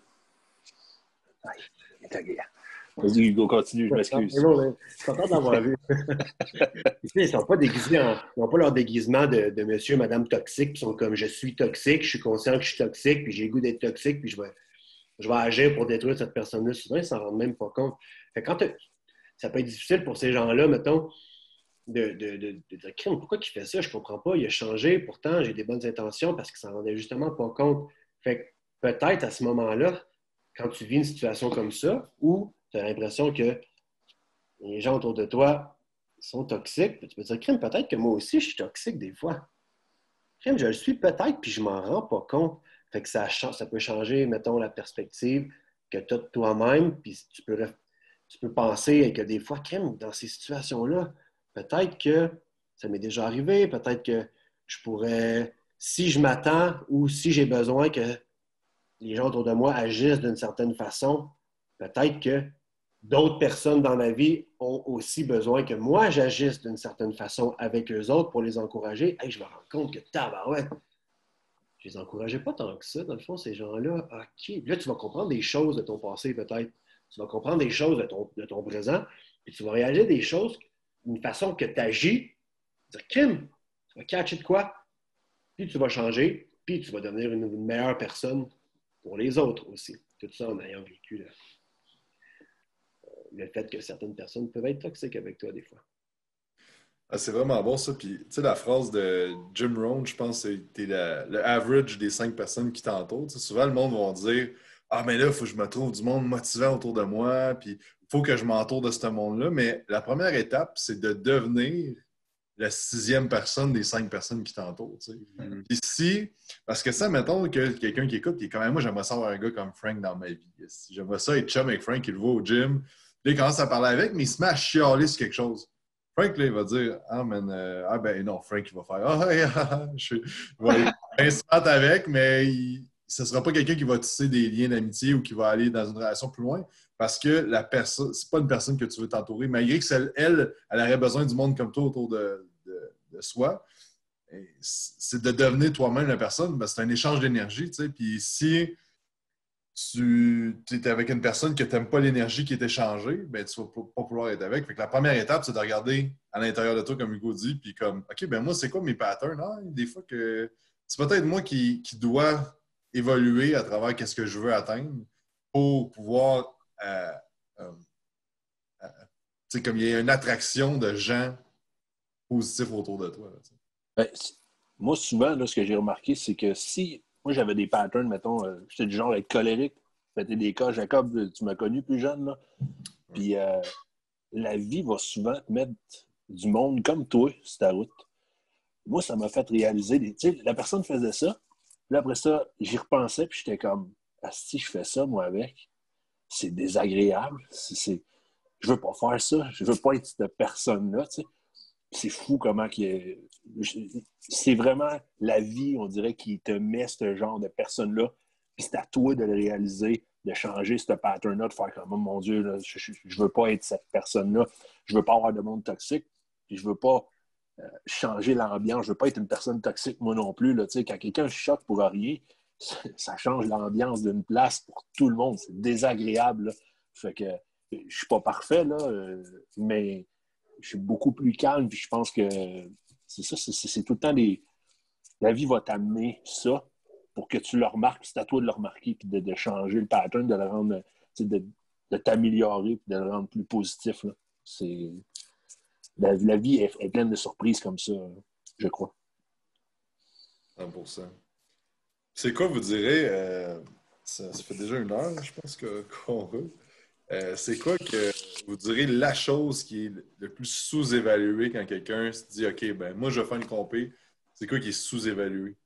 [SPEAKER 5] Vas-y, Hugo, continue, je m'excuse.
[SPEAKER 1] Je suis content d'avoir vu. Ils ne sont pas déguisés ils n'ont pas leur déguisement de monsieur, madame toxique, puis ils sont comme je suis toxique, je suis conscient que je suis toxique, puis j'ai le goût d'être toxique, puis je vais agir pour détruire cette personne-là. Souvent, ils ne s'en rendent même pas compte. Fait que ça peut être difficile pour ces gens-là, mettons, de dire pourquoi il fait ça? Je ne comprends pas, il a changé, pourtant j'ai des bonnes intentions parce qu'il ne s'en rendait justement pas compte. Fait que peut-être à ce moment-là, quand tu vis une situation comme ça, où tu as l'impression que les gens autour de toi sont toxiques, tu peux te dire, peut-être que moi aussi je suis toxique des fois. Je le suis peut-être, puis je ne m'en rends pas compte. Fait que ça peut changer, mettons, la perspective que tu as de toi-même, puis tu peux penser que des fois, dans ces situations-là, peut-être que ça m'est déjà arrivé, peut-être que je pourrais, si je m'attends ou si j'ai besoin que les gens autour de moi agissent d'une certaine façon, peut-être que d'autres personnes dans ma vie ont aussi besoin que moi j'agisse d'une certaine façon avec eux autres pour les encourager. Hey, je me rends compte que tabarouette, je les encourageais pas tant que ça, dans le fond, ces gens-là. OK. Là, tu vas comprendre des choses de ton passé, peut-être. Tu vas comprendre des choses de ton présent, puis tu vas réagir des choses d'une façon que tu agis. Dire, Kim, tu vas catcher de quoi? Puis tu vas changer, puis tu vas devenir une meilleure personne pour les autres aussi. Tout ça en ayant vécu le fait que certaines personnes peuvent être toxiques avec toi des fois.
[SPEAKER 3] Ah, c'est vraiment bon ça. Puis, tu sais, la phrase de Jim Rohn, je pense, c'est t'es le average des 5 personnes qui t'entourent. Tu sais, souvent, le monde va dire ah, mais là, il faut que je me trouve du monde motivant autour de moi, puis il faut que je m'entoure de ce monde-là. Mais la première étape, c'est de devenir la 6e personne des 5 personnes qui t'entourent. Tu sais. Puis si, parce que ça, mettons que quelqu'un qui écoute, qui est quand même, moi, j'aimerais ça avoir un gars comme Frank dans ma vie. J'aimerais ça être chum avec Frank, il le voit au gym. Là, il commence à parler avec, mais il se met à chialer sur quelque chose. Frank, là, il va dire ah, man, ben non, Frank, il va faire il va être bien smart avec, mais ce ne sera pas quelqu'un qui va tisser des liens d'amitié ou qui va aller dans une relation plus loin parce que la personne, c'est pas une personne que tu veux t'entourer, malgré que elle aurait besoin du monde comme toi autour de soi. C'est de devenir toi-même la personne, c'est un échange d'énergie, tu sais. Puis si tu es avec une personne que tu n'aimes pas l'énergie qui est échangée, ben tu ne vas pas pouvoir être avec. Fait que la première étape, c'est de regarder à l'intérieur de toi, comme Hugo dit, puis comme, OK, ben moi, c'est quoi mes patterns? Ah, des fois que c'est peut-être moi qui dois évoluer à travers qu'est-ce que je veux atteindre pour pouvoir, tu sais, comme il y a une attraction de gens positifs autour de toi.
[SPEAKER 5] Ben, moi, souvent, là, ce que j'ai remarqué, c'est que si moi, j'avais des patterns, mettons, j'étais du genre à être colérique. C'était des cas, Jacob, tu m'as connu plus jeune, là. Puis la vie va souvent te mettre du monde comme toi sur ta route. Moi, ça m'a fait réaliser, tu sais, la personne faisait ça, puis après ça, j'y repensais, puis j'étais comme, si je fais ça, moi, avec, c'est désagréable, je veux pas faire ça, je veux pas être cette personne-là, tu sais. C'est fou comment c'est vraiment la vie, on dirait, qui te met ce genre de personne-là, puis c'est à toi de le réaliser, de changer ce pattern-là, de faire comme, oh, mon Dieu, là, je veux pas être cette personne-là, je veux pas avoir de monde toxique, puis je veux pas changer l'ambiance. Je veux pas être une personne toxique, moi non plus. Là. Quand quelqu'un choque pour rien, ça change l'ambiance d'une place pour tout le monde. C'est désagréable. Là. Fait que je suis pas parfait, là, mais je suis beaucoup plus calme. Puis je pense que c'est ça, c'est tout le temps la vie va t'amener ça pour que tu le remarques. C'est à toi de le remarquer puis de changer le pattern, de le rendre, de t'améliorer puis de le rendre plus positif. Là. La vie est pleine de surprises comme ça, je crois.
[SPEAKER 3] 100%. C'est quoi, vous direz, ça fait déjà 1 heure, je pense qu'on roule. C'est quoi que vous direz la chose qui est le plus sous-évaluée quand quelqu'un se dit « OK, ben moi, je vais faire une compé. » C'est quoi qui est sous-évalué?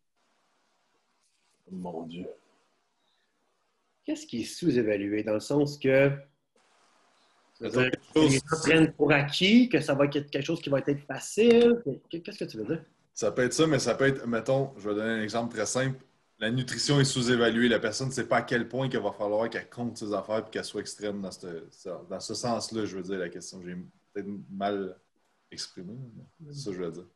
[SPEAKER 5] Mon Dieu.
[SPEAKER 1] Qu'est-ce qui est sous-évalué? Dans le sens que les
[SPEAKER 3] Chose...
[SPEAKER 1] gens prennent pour acquis, que ça va être quelque chose qui va être facile. Qu'est-ce que tu veux dire?
[SPEAKER 3] Ça peut être ça, mais ça peut être, mettons, je vais donner un exemple très simple. La nutrition est sous-évaluée. La personne ne sait pas à quel point il va falloir qu'elle compte ses affaires et qu'elle soit extrême dans ce sens-là, je veux dire, la question. J'ai peut-être mal exprimé, mais c'est ça que je veux dire.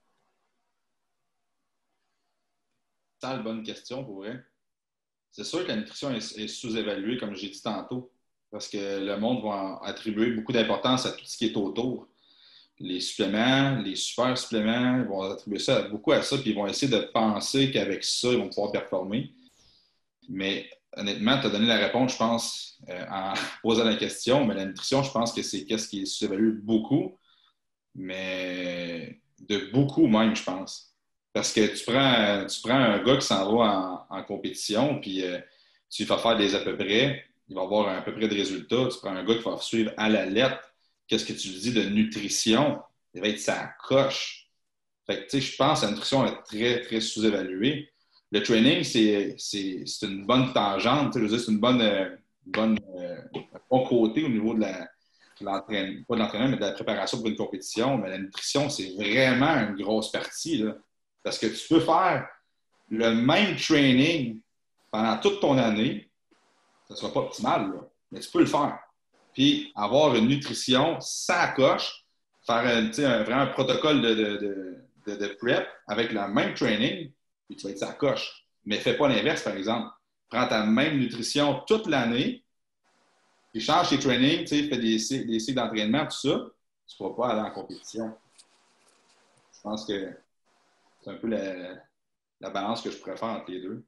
[SPEAKER 4] C'est une bonne question, pour vrai. C'est sûr que la nutrition est sous-évaluée, comme j'ai dit tantôt, parce que le monde va attribuer beaucoup d'importance à tout ce qui est autour. Les suppléments, les super suppléments, ils vont attribuer beaucoup à ça, puis ils vont essayer de penser qu'avec ça, ils vont pouvoir performer. Mais honnêtement, tu as donné la réponse, je pense, en posant la question, mais la nutrition, je pense que c'est qu'est-ce qui est sous-évalué beaucoup, mais de beaucoup même, je pense. Parce que tu prends un gars qui s'en va en compétition, puis tu lui fais faire des à peu près, il va avoir à peu près de résultats. Tu prends un gars qui va suivre à la lettre qu'est-ce que tu lui dis de nutrition, il va être sa coche. Fait que, tu sais, je pense que la nutrition est très, très sous-évaluée. Le training, c'est une bonne tangente, je veux dire, c'est un bon côté au niveau de l'entraînement, pas de l'entraînement, mais de la préparation pour une compétition. Mais la nutrition, c'est vraiment une grosse partie, là. Parce que tu peux faire le même training pendant toute ton année, ça ne sera pas optimal, là, mais tu peux le faire. Puis avoir une nutrition, ça coche, faire vraiment un protocole de prep avec le même training, puis tu vas être ça coche. Mais fais pas l'inverse, par exemple. Prends ta même nutrition toute l'année, puis change tes trainings, fais des cycles d'entraînement, tout ça, tu ne pourras pas aller en compétition. Je pense que c'est un peu la balance que je préfère entre les deux.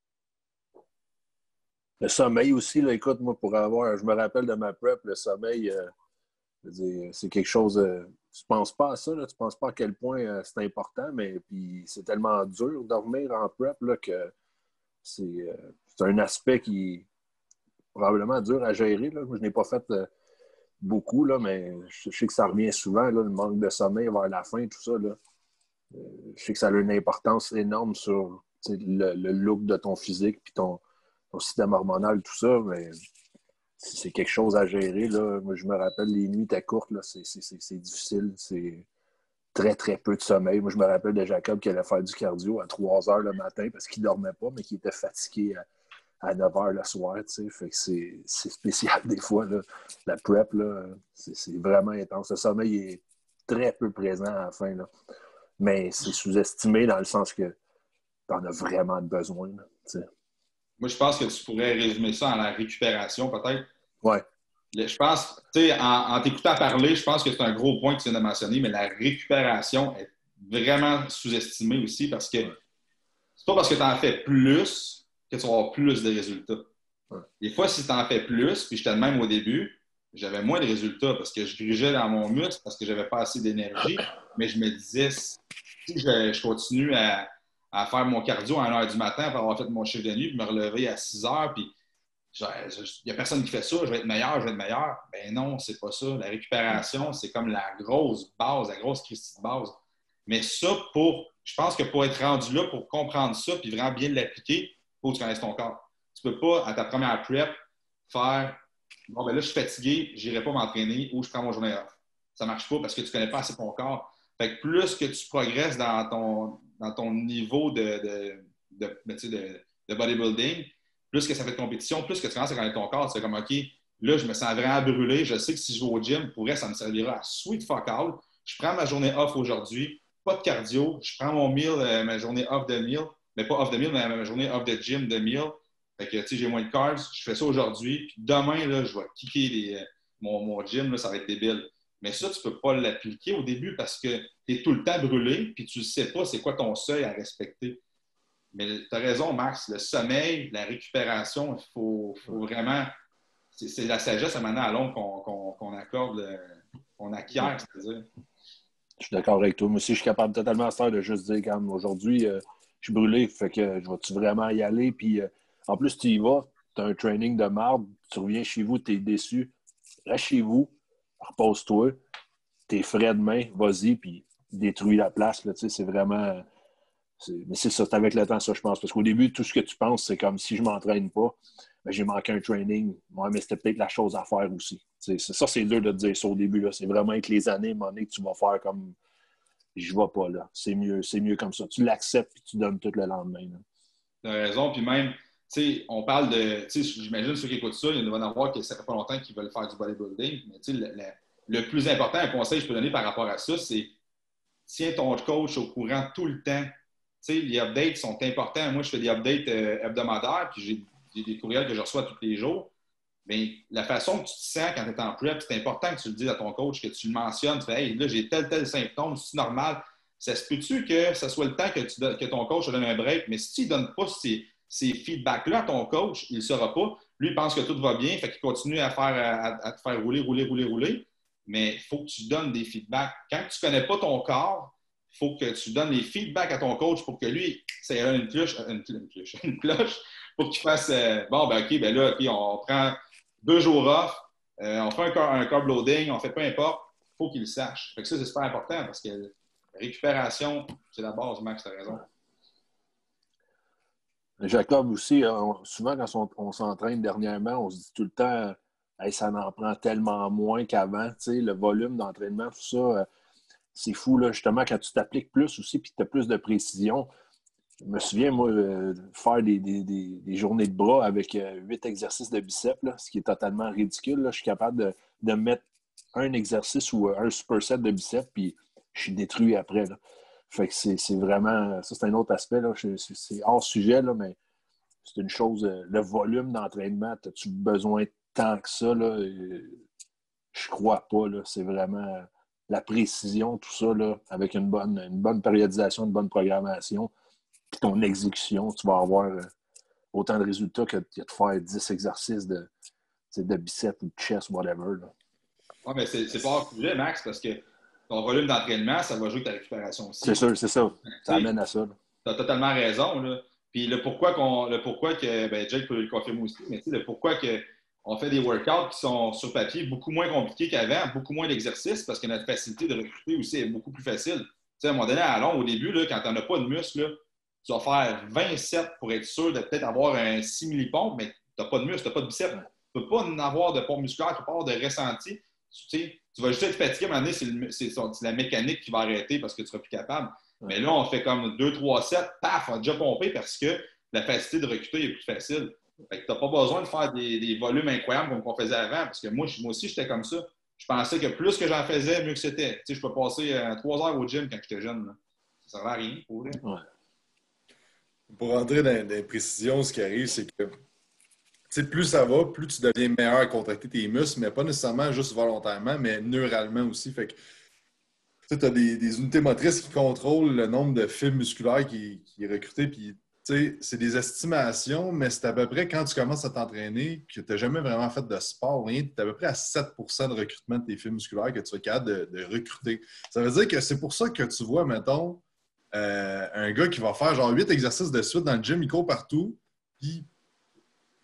[SPEAKER 5] Le sommeil aussi, là, écoute, moi, je me rappelle de ma prep, le sommeil, je veux dire, c'est quelque chose, tu penses pas à ça, là, tu penses pas à quel point c'est important, mais puis c'est tellement dur de dormir en prep là, que c'est un aspect qui est probablement dur à gérer. Là. Moi, je n'ai pas fait beaucoup, là, mais je sais que ça revient souvent, là, le manque de sommeil vers la fin, tout ça. Là. Je sais que ça a une importance énorme sur le look de ton physique puis ton système hormonal, tout ça, mais c'est quelque chose à gérer. Là. Moi, je me rappelle, les nuits étaient courtes, là. C'est difficile, c'est très, très peu de sommeil. Moi, je me rappelle de Jacob qui allait faire du cardio à 3 heures le matin parce qu'il ne dormait pas, mais qui était fatigué à 9 heures le soir. Fait que c'est spécial des fois. Là. La prep, là, c'est vraiment intense. Le sommeil est très peu présent à la fin. Là. Mais c'est sous-estimé dans le sens que tu en as vraiment besoin. Là,
[SPEAKER 4] moi, je pense que tu pourrais résumer ça en la récupération, peut-être.
[SPEAKER 5] Ouais.
[SPEAKER 4] Je pense, tu sais, en t'écoutant parler, je pense que c'est un gros point que tu viens de mentionner, mais la récupération est vraiment sous-estimée aussi parce que c'est pas parce que tu en fais plus que tu vas avoir plus de résultats. Ouais. Des fois, si tu en fais plus, puis j'étais de même au début, j'avais moins de résultats parce que je dirigeais dans mon muscle, parce que j'avais pas assez d'énergie, mais je me disais, si je continue à faire mon cardio à 1h du matin après avoir fait mon chiffre de nuit, puis me relever à 6h, puis il n'y a personne qui fait ça, je vais être meilleur, je vais être meilleur. Ben non, c'est pas ça. La récupération, c'est comme la grosse base, la grosse Christie de base. Mais ça, je pense que pour être rendu là, pour comprendre ça, puis vraiment bien l'appliquer, il faut que tu connaisses ton corps. Tu ne peux pas, à ta première prep, faire bon, ben là, je suis fatigué, je n'irai pas m'entraîner ou je prends mon journée off. Ça ne marche pas parce que tu ne connais pas assez ton corps. Fait que plus que tu progresses dans ton niveau de bodybuilding, plus que ça fait de compétition, plus que tu commences à connaître ton corps, tu fais comme OK, là, je me sens vraiment brûlé. Je sais que si je vais au gym, pour vrai, ça me servira à sweet fuck out. Je prends ma journée off aujourd'hui, pas de cardio. Je prends mon meal, ma journée off de meal, mais pas off de meal, mais ma journée off de gym de meal. Fait que, tu sais, j'ai moins de carbs, je fais ça aujourd'hui, puis demain, là, je vais kicker mon gym, là, ça va être débile. Mais ça, tu ne peux pas l'appliquer au début parce que tu es tout le temps brûlé, puis tu ne sais pas c'est quoi ton seuil à respecter. Mais tu as raison, Max, le sommeil, la récupération, il faut vraiment. C'est la sagesse à maintenant à long qu'on accorde, qu'on acquiert, c'est-à-dire.
[SPEAKER 5] Je suis d'accord avec toi. Moi aussi, je suis capable totalement à faire de juste dire, quand aujourd'hui, je suis brûlé, fait que je vais-tu vraiment y aller? Puis en plus, tu y vas, tu as un training de marde, tu reviens chez vous, tu es déçu. Reste chez vous, repose-toi, t'es frais demain, vas-y, puis détruis la place. Là, c'est vraiment. Mais c'est ça, c'est avec le temps, ça, je pense. Parce qu'au début, tout ce que tu penses, c'est comme si je ne m'entraîne pas, ben, j'ai manqué un training. Ouais, mais c'était peut-être la chose à faire aussi. Ça, c'est dur de te dire ça au début. Là. C'est vraiment avec les années, à un moment donné, que tu vas faire comme je ne vais pas là. C'est mieux comme ça. Tu l'acceptes et tu donnes tout le lendemain.
[SPEAKER 4] Tu as raison. Puis même, tu sais, on parle de. Tu sais, j'imagine ceux qui écoutent ça, il y en a avoir qui ça fait pas longtemps qu'ils veulent faire du bodybuilding. Mais tu sais, le plus important, un conseil que je peux donner par rapport à ça, c'est tiens ton coach au courant tout le temps. Tu sais, les updates sont importants. Moi, je fais des updates hebdomadaires, puis j'ai des courriels que je reçois tous les jours. Mais la façon que tu te sens quand tu es en prep, c'est important que tu le dises à ton coach, que tu le mentionnes. Tu fais, hey, là, j'ai tel symptôme, c'est normal. Ça se peut-tu que ce soit le temps que ton coach te donne un break, mais si tu ne donnes pas ces feedbacks-là à ton coach, il ne le saura pas. Lui, il pense que tout va bien, fait qu'il continue à te faire rouler. Mais il faut que tu donnes des feedbacks. Quand tu ne connais pas ton corps, il faut que tu donnes les feedbacks à ton coach pour que lui, ça ait une cloche pour qu'il fasse bon, ben OK, ben là, puis on prend 2 jours off, on fait un carb loading, on fait peu importe, il faut qu'il le sache. Fait que ça, c'est super important parce que la récupération, c'est la base, Max, tu as raison.
[SPEAKER 5] Jacob aussi, souvent quand on s'entraîne dernièrement, on se dit tout le temps hey, ça en prend tellement moins qu'avant. Le volume d'entraînement, tout ça, c'est fou, là, justement, quand tu t'appliques plus aussi et que tu as plus de précision. Je me souviens, moi, faire des journées de bras avec 8 exercices de biceps, là, ce qui est totalement ridicule. Là. Je suis capable de mettre un exercice ou un superset de biceps, puis je suis détruit après. Là. Fait que c'est vraiment... Ça, c'est un autre aspect. Là. C'est hors sujet, là, mais c'est une chose... le volume d'entraînement, as-tu besoin tant que ça? Là, je crois pas. Là. C'est vraiment la précision, tout ça, là, avec une bonne périodisation, une bonne programmation. Puis ton exécution, tu vas avoir autant de résultats que de faire 10 exercices de biceps ou de chest, whatever.
[SPEAKER 4] Oui, mais c'est pas hors sujet, Max, parce que ton volume d'entraînement, ça va jouer avec ta récupération aussi.
[SPEAKER 5] C'est sûr, c'est ça. Ça amène à ça.
[SPEAKER 4] Tu as totalement raison. Là. Puis le pourquoi que ben Jake peut le confirmer aussi, mais le pourquoi on fait des workouts qui sont sur papier beaucoup moins compliqués qu'avant, beaucoup moins d'exercices, parce que notre facilité de recruter aussi est beaucoup plus facile. Tu sais, à un moment donné, à long, au début, là, quand tu n'en as pas de muscle, là, tu vas faire 27 pour être sûr de peut-être avoir un 6 millipompe, mais tu n'as pas de muscle, tu n'as pas de biceps. Tu ne peux pas en avoir de pompe musculaire, tu ne peux pas avoir de ressenti. Tu vas juste être fatigué, à un moment donné, c'est la mécanique qui va arrêter parce que tu ne seras plus capable. Ouais. Mais là, on fait comme 2, 3, 7, paf, on a déjà pompé parce que la facilité de recruter est plus facile. Fait que tu n'as pas besoin de faire des volumes incroyables comme on faisait avant, parce que moi aussi, j'étais comme ça. Je pensais que plus que j'en faisais, mieux que c'était. Je peux passer 3 heures au gym quand j'étais jeune. Là. Ça ne servait à rien pour vrai.
[SPEAKER 3] Ouais. Pour rentrer dans les précisions, ce qui arrive, c'est que plus ça va, plus tu deviens meilleur à contracter tes muscles, mais pas nécessairement juste volontairement, mais neuralement aussi. Fait que tu as des unités motrices qui contrôlent le nombre de fibres musculaires qui est recruté. Puis, c'est des estimations, mais c'est à peu près quand tu commences à t'entraîner, que tu n'as jamais vraiment fait de sport, rien, tu es à peu près à 7 % de recrutement de tes fibres musculaires que tu es capable de recruter. Ça veut dire que c'est pour ça que tu vois, mettons, un gars qui va faire genre 8 exercices de suite dans le gym, il court partout, puis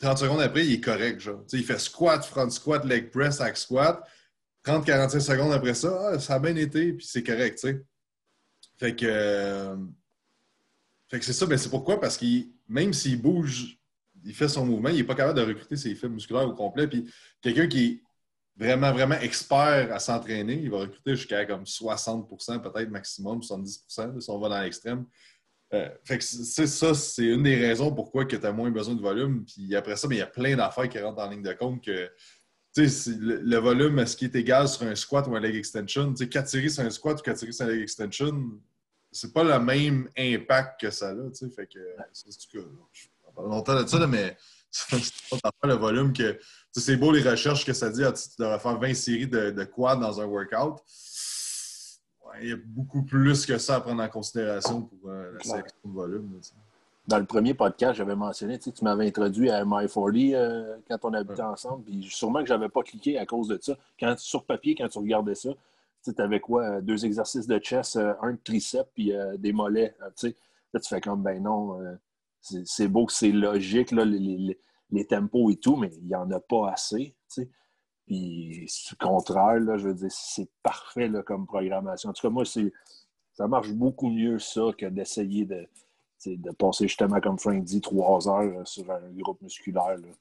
[SPEAKER 3] 30 secondes après, il est correct. Genre. Il fait squat, front squat, leg press, hack squat. 30-45 secondes après ça, ça a bien été, puis c'est correct. T'sais. Fait que c'est ça, mais c'est pourquoi? Parce que même s'il bouge, il fait son mouvement, il n'est pas capable de recruter ses fibres musculaires au complet. Puis quelqu'un qui est vraiment, vraiment expert à s'entraîner, il va recruter jusqu'à comme 60%, peut-être maximum, 70%, si on va dans l'extrême. Fait que c'est une des raisons pourquoi tu as moins besoin de volume. Puis après ça, il y a plein d'affaires qui rentrent en ligne de compte que le volume, est-ce qu'il est égal sur un squat ou un leg extension? 4 séries sur un squat ou 4 séries sur un leg extension, c'est pas le même impact que ça là. Fait que c'est que je parle longtemps de ça, là, mais c'est pas le volume que. C'est beau les recherches que ça dit, tu devrais faire 20 séries de quad dans un workout. Il y a beaucoup plus que ça à prendre en considération pour la sélection de volume. Là,
[SPEAKER 5] dans le premier podcast, j'avais mentionné, tu m'avais introduit à My40 quand on habitait ensemble, puis sûrement que je n'avais pas cliqué à cause de ça. Sur papier, quand tu regardais ça, tu avais quoi? 2 exercices de chest, un de triceps, puis des mollets. Là, tu fais comme, ben non, c'est beau que c'est logique, là, les tempos et tout, mais il n'y en a pas assez. T'sais. Puis, au contraire, là, je veux dire, c'est parfait là, comme programmation. En tout cas, moi, ça marche beaucoup mieux ça que d'essayer de passer justement, comme Frank dit, 3 heures sur un groupe musculaire. Là,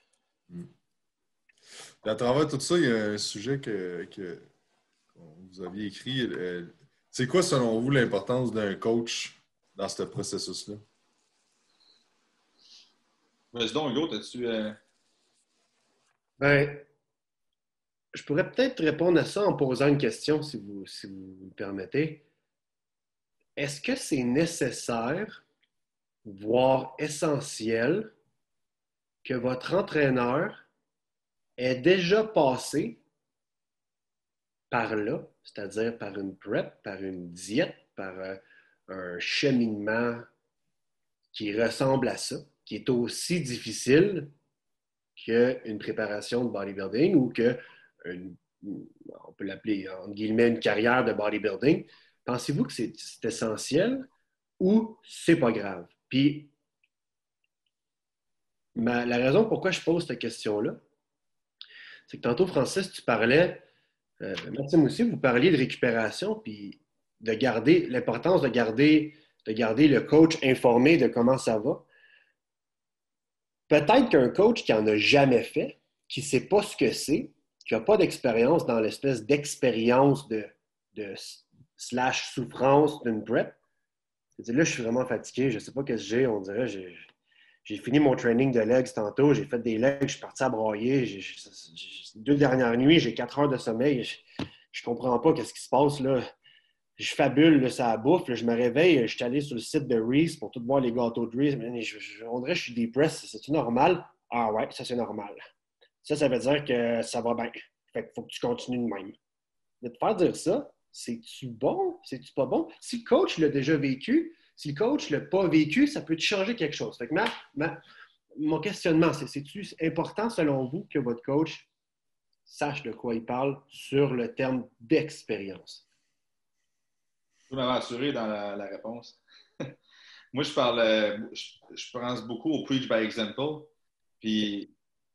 [SPEAKER 3] à travers tout ça, il y a un sujet que vous aviez écrit. C'est quoi, selon vous, l'importance d'un coach dans ce processus-là?
[SPEAKER 4] Vas-y donc, Hugo, t'as-tu...
[SPEAKER 1] Ben, je pourrais peut-être répondre à ça en posant une question, si vous me permettez. Est-ce que c'est nécessaire, voire essentiel, que votre entraîneur ait déjà passé par là, c'est-à-dire par une prep, par une diète, par un cheminement qui ressemble à ça, qui est aussi difficile qu'une préparation de bodybuilding ou on peut l'appeler, entre guillemets, une carrière de bodybuilding. Pensez-vous que c'est essentiel ou c'est pas grave? Puis, la raison pourquoi je pose cette question-là, c'est que tantôt, Francis, tu parlais, Maxime aussi, vous parliez de récupération, puis de garder l'importance de garder le coach informé de comment ça va. Peut-être qu'un coach qui n'en a jamais fait, qui ne sait pas ce que c'est, qui n'a pas d'expérience dans l'espèce d'expérience de slash souffrance d'une prep, là, je suis vraiment fatigué, je ne sais pas qu'est-ce que j'ai, on dirait, j'ai fini mon training de legs tantôt, j'ai fait des legs, je suis parti à broyer, 2 dernières nuits, j'ai 4 heures de sommeil, je comprends pas qu'est-ce qui se passe, là. Je fabule, là, ça bouffe, là, je me réveille, je suis allé sur le site de Reese pour tout voir les gâteaux de Reese, on dirait que je suis depressed, c'est-tu normal? Ah ouais, ça c'est normal. Ça veut dire que ça va bien. Fait qu'il faut que tu continues de même. De te faire dire ça, c'est-tu bon? C'est-tu pas bon? Si le coach l'a déjà vécu, si le coach ne l'a pas vécu, ça peut te changer quelque chose. Fait que mon questionnement, c'est-tu important selon vous que votre coach sache de quoi il parle sur le terme d'expérience?
[SPEAKER 4] Je peux m'aventurer dans la réponse. Moi, je pense beaucoup au preach by example. Puis,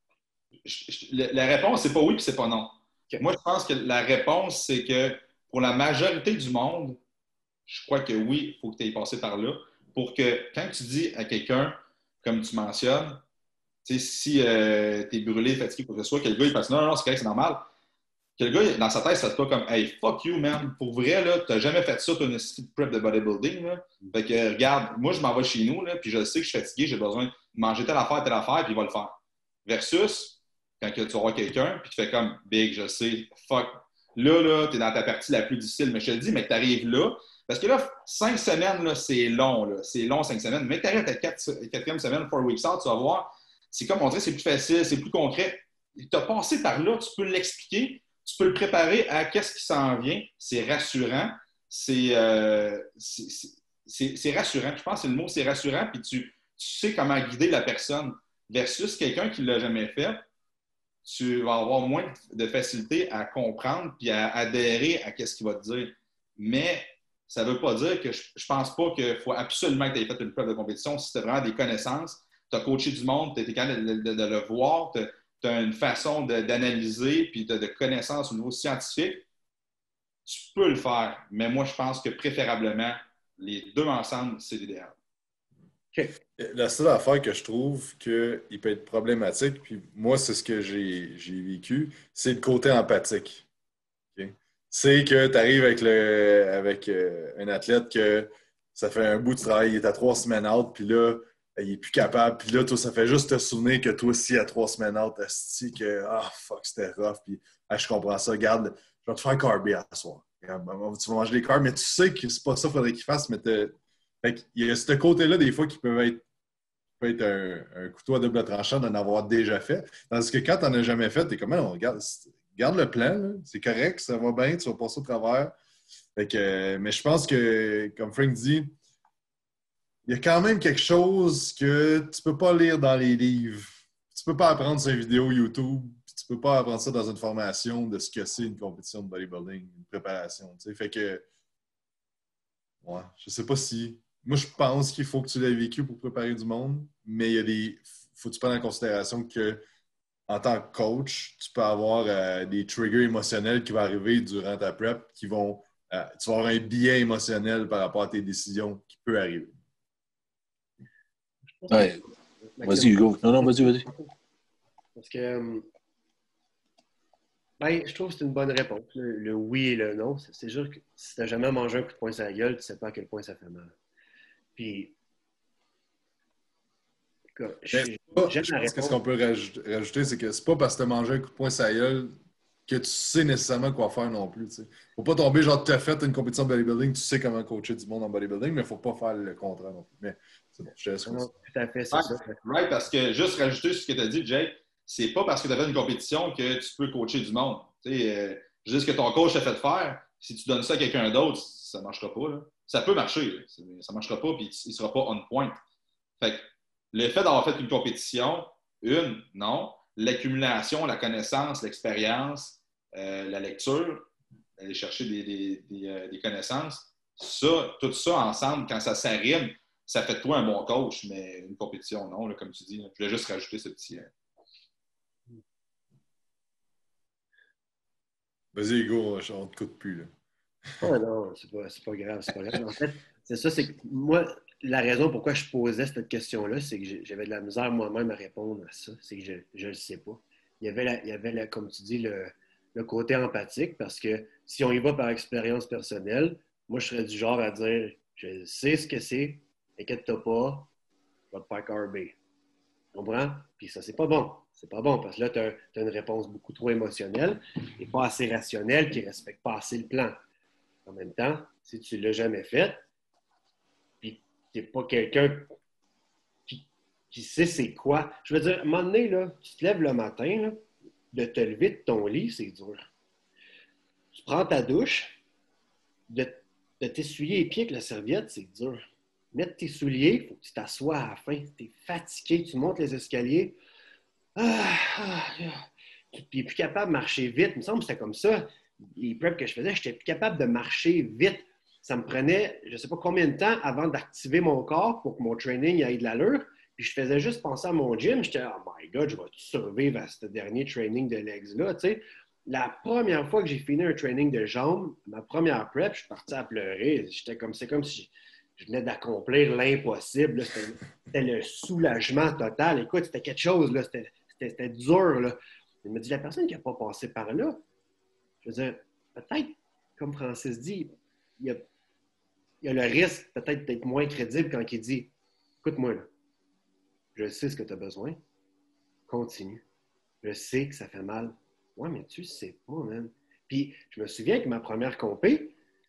[SPEAKER 4] la réponse, c'est pas oui puis c'est pas non. Okay. Moi, je pense que la réponse, c'est que pour la majorité du monde, je crois que oui, il faut que tu aies passé par là. Pour que, quand tu dis à quelqu'un, comme tu mentionnes, si tu es brûlé, fatigué, quoi que ce soit, que le gars, il fasse non, c'est correct, c'est normal. Que le gars, dans sa tête, ça se passe comme hey, fuck you, man. Pour vrai, là, t'as jamais fait ça, ton prep de bodybuilding. Là. Fait que, regarde, moi, je m'en vais chez nous, là, puis je sais que je suis fatigué, j'ai besoin de manger telle affaire, puis il va le faire. Versus, quand tu vas voir quelqu'un, puis tu fais comme big, je sais, fuck. Là, t'es dans ta partie la plus difficile, mais je te le dis, mais que t'arrives là, parce que là, 5 semaines, là, c'est long, là. C'est long, 5 semaines. Mais que t'arrives à ta 4e semaine, 4 weeks out, tu vas voir, c'est comme on dirait, c'est plus facile, c'est plus concret. Tu as passé par là, tu peux l'expliquer. Tu peux le préparer à qu'est-ce qui s'en vient. C'est rassurant. C'est rassurant. Je pense que c'est le mot, c'est rassurant. Puis tu sais comment guider la personne. Versus quelqu'un qui ne l'a jamais fait, tu vas avoir moins de facilité à comprendre puis à adhérer à ce qu'il va te dire. Mais ça ne veut pas dire que je ne pense pas qu'il faut absolument que tu aies fait une preuve de compétition si tu as vraiment des connaissances, tu as coaché du monde, tu es capable de le voir, tu as une façon d'analyser puis de connaissances au niveau scientifique, tu peux le faire. Mais moi, je pense que préférablement, les deux ensemble, c'est l'idéal.
[SPEAKER 3] Okay. La seule affaire que je trouve qu'il peut être problématique, puis moi, c'est ce que j'ai vécu, c'est le côté empathique. Okay? C'est que tu arrives avec un athlète que ça fait un bout de travail, il est à 3 semaines out, puis là, il n'est plus capable. Puis là, toi, ça fait juste te souvenir que toi aussi, à 3 semaines out, asti, que fuck, c'était rough. Puis je comprends ça. Regarde, je vais te faire un carby à soir. Regarde, tu vas manger des carbs, mais tu sais que c'est pas ça qu'il faudrait qu'il fasse. Mais il y a ce côté-là, des fois, qui peut être un couteau à double tranchant d'en avoir déjà fait. Tandis que quand tu n'en as jamais fait, tu es comme, on regarde le plan, là. C'est correct, ça va bien, tu vas passer au travers. Mais je pense que, comme Frank dit, il y a quand même quelque chose que tu ne peux pas lire dans les livres. Tu ne peux pas apprendre sur une vidéo YouTube. Tu ne peux pas apprendre ça dans une formation de ce que c'est une compétition de bodybuilding, une préparation. Tu sais. Fait que, ouais, je ne sais pas si... Moi, je pense qu'il faut que tu l'aies vécu pour préparer du monde, mais il faut que tu prennes en considération que en tant que coach, tu peux avoir des triggers émotionnels qui vont arriver durant ta prep qui vont... tu vas avoir un biais émotionnel par rapport à tes décisions qui peut arriver.
[SPEAKER 5] Ouais. Vas-y, Hugo. Non, vas-y.
[SPEAKER 1] Parce que, je trouve que c'est une bonne réponse. Le oui et le non. C'est sûr que si tu n'as jamais mangé un coup de poing sur la gueule, tu ne sais pas à quel point ça fait mal. Puis,
[SPEAKER 3] je pense que ce qu'on peut rajouter, c'est que c'est pas parce que tu as mangé un coup de poing sur la gueule que tu sais nécessairement quoi faire non plus. Il ne faut pas tomber, genre, tu as fait une compétition de bodybuilding, tu sais comment coacher du monde en bodybuilding, mais il ne faut pas faire le contraire non plus. Mais c'est bon, je te laisse.
[SPEAKER 1] Non, tout à fait, c'est ça.
[SPEAKER 4] Right, parce que juste rajouter ce que tu as dit, Jake, c'est pas parce que tu as fait une compétition que tu peux coacher du monde. Juste ce que ton coach t'a fait faire, si tu donnes ça à quelqu'un d'autre, ça ne marchera pas. Là. Ça peut marcher, ça ne marchera pas et il ne sera pas on point. Fait que le fait d'avoir fait une compétition, non. L'accumulation, la connaissance, l'expérience, la lecture, aller chercher des connaissances, tout ça ensemble, quand ça s'arrime, ça fait de toi un bon coach, mais une compétition, non, là, comme tu dis. Là. Je voulais juste rajouter ce petit...
[SPEAKER 3] Vas-y, Hugo, on ne te coûte plus. Là.
[SPEAKER 1] Oh non, c'est pas grave, c'est pas grave. En fait, c'est ça, c'est que moi, la raison pourquoi je posais cette question-là, c'est que j'avais de la misère moi-même à répondre à ça. C'est que je le sais pas. Il y avait comme tu dis, le côté empathique, parce que si on y va par expérience personnelle, moi, je serais du genre à dire, je sais ce que c'est, inquiète-toi pas, je vais te faire carber. Tu comprends? Puis ça, c'est pas bon. C'est pas bon, parce que là, tu as une réponse beaucoup trop émotionnelle et pas assez rationnelle qui ne respecte pas assez le plan. En même temps, si tu ne l'as jamais fait, puis tu n'es pas quelqu'un qui sait c'est quoi. Je veux dire, à un moment donné, là, tu te lèves le matin, là, de te lever de ton lit, c'est dur. Tu prends ta douche, de t'essuyer les pieds avec la serviette, c'est dur. Mettre tes souliers, il faut que tu t'assoies à la fin. Tu es fatigué, tu montes les escaliers. Tu n'es plus capable de marcher vite. Il me semble que c'était comme ça. Les preps que je faisais, je n'étais plus capable de marcher vite. Ça me prenait, je ne sais pas combien de temps avant d'activer mon corps pour que mon training ait de l'allure. Puis je faisais juste penser à mon gym. J'étais, oh my God, je vais survivre à ce dernier training de legs-là. Tu sais, la première fois que j'ai fini un training de jambes, ma première prep, je suis parti à pleurer. C'est comme si je venais d'accomplir l'impossible. C'était le soulagement total. Écoute, c'était quelque chose. Là. C'était dur. Là. Il me dit, la personne qui n'a pas passé par là, je veux dire, peut-être, comme Francis dit, il y a le risque peut-être d'être moins crédible quand il dit, écoute-moi, là, je sais ce que tu as besoin, continue. Je sais que ça fait mal. Ouais, mais tu sais pas, man. Puis, je me souviens que ma première compé,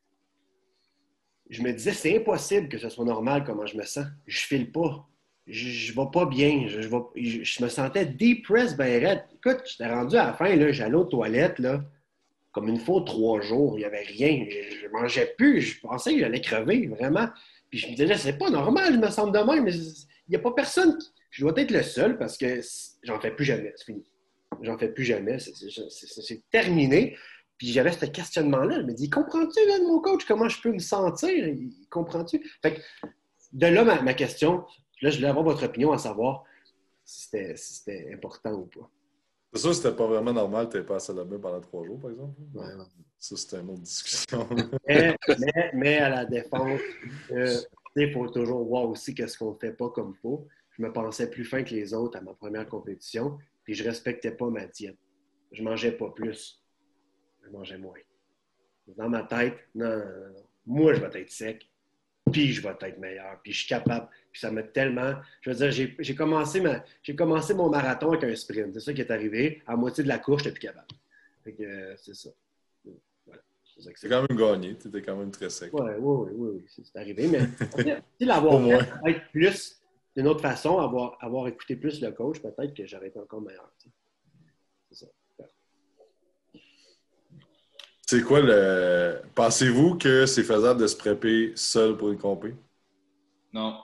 [SPEAKER 1] je me disais, c'est impossible que ce soit normal comment je me sens. Je file pas. Je vais pas bien. Je me sentais depressed, ben raide. Écoute, j'étais rendu à la fin, là, j'allais aux toilettes, là, comme une fois 3 jours. Il n'y avait rien. Je mangeais plus. Je pensais que j'allais crever, vraiment. Puis je me disais, c'est pas normal, je me sens de même. Mais il n'y a pas personne. Je dois être le seul parce que j'en fais plus jamais. C'est fini. J'en fais plus jamais. C'est terminé. Puis j'avais ce questionnement-là. Je me dis, comprends-tu, là, mon coach, comment je peux me sentir? Comprends-tu? Fait que de là, ma question, là, je voulais avoir votre opinion à savoir, c'était important ou pas.
[SPEAKER 3] C'est sûr que c'était pas vraiment normal que tu n'aies pas à salle de bain pendant 3 jours, par exemple.
[SPEAKER 1] Ouais.
[SPEAKER 3] Ça, c'était une autre discussion.
[SPEAKER 1] mais à la défense, il faut toujours voir aussi qu'est-ce qu'on ne fait pas comme il faut. Je me pensais plus fin que les autres à ma première compétition, puis je ne respectais pas ma diète. Je ne mangeais pas plus, je mangeais moins. Dans ma tête, non. Moi, je vais être sec, puis je vais être meilleur, puis je suis capable. Puis ça m'a tellement... Je veux dire, j'ai commencé mon marathon avec un sprint. C'est ça qui est arrivé. À moitié de la course, je n'étais plus capable. Fait que c'est ça. Voilà.
[SPEAKER 3] C'est quand même gagné. Tu étais quand même très sec.
[SPEAKER 1] Oui. C'est arrivé. Mais si l'avoir fait peut-être plus d'une autre façon, avoir écouté plus le coach, peut-être que j'aurais été encore meilleur. C'est ça.
[SPEAKER 3] C'est quoi Pensez-vous que c'est faisable de se prépper seul pour une compé?
[SPEAKER 4] Non.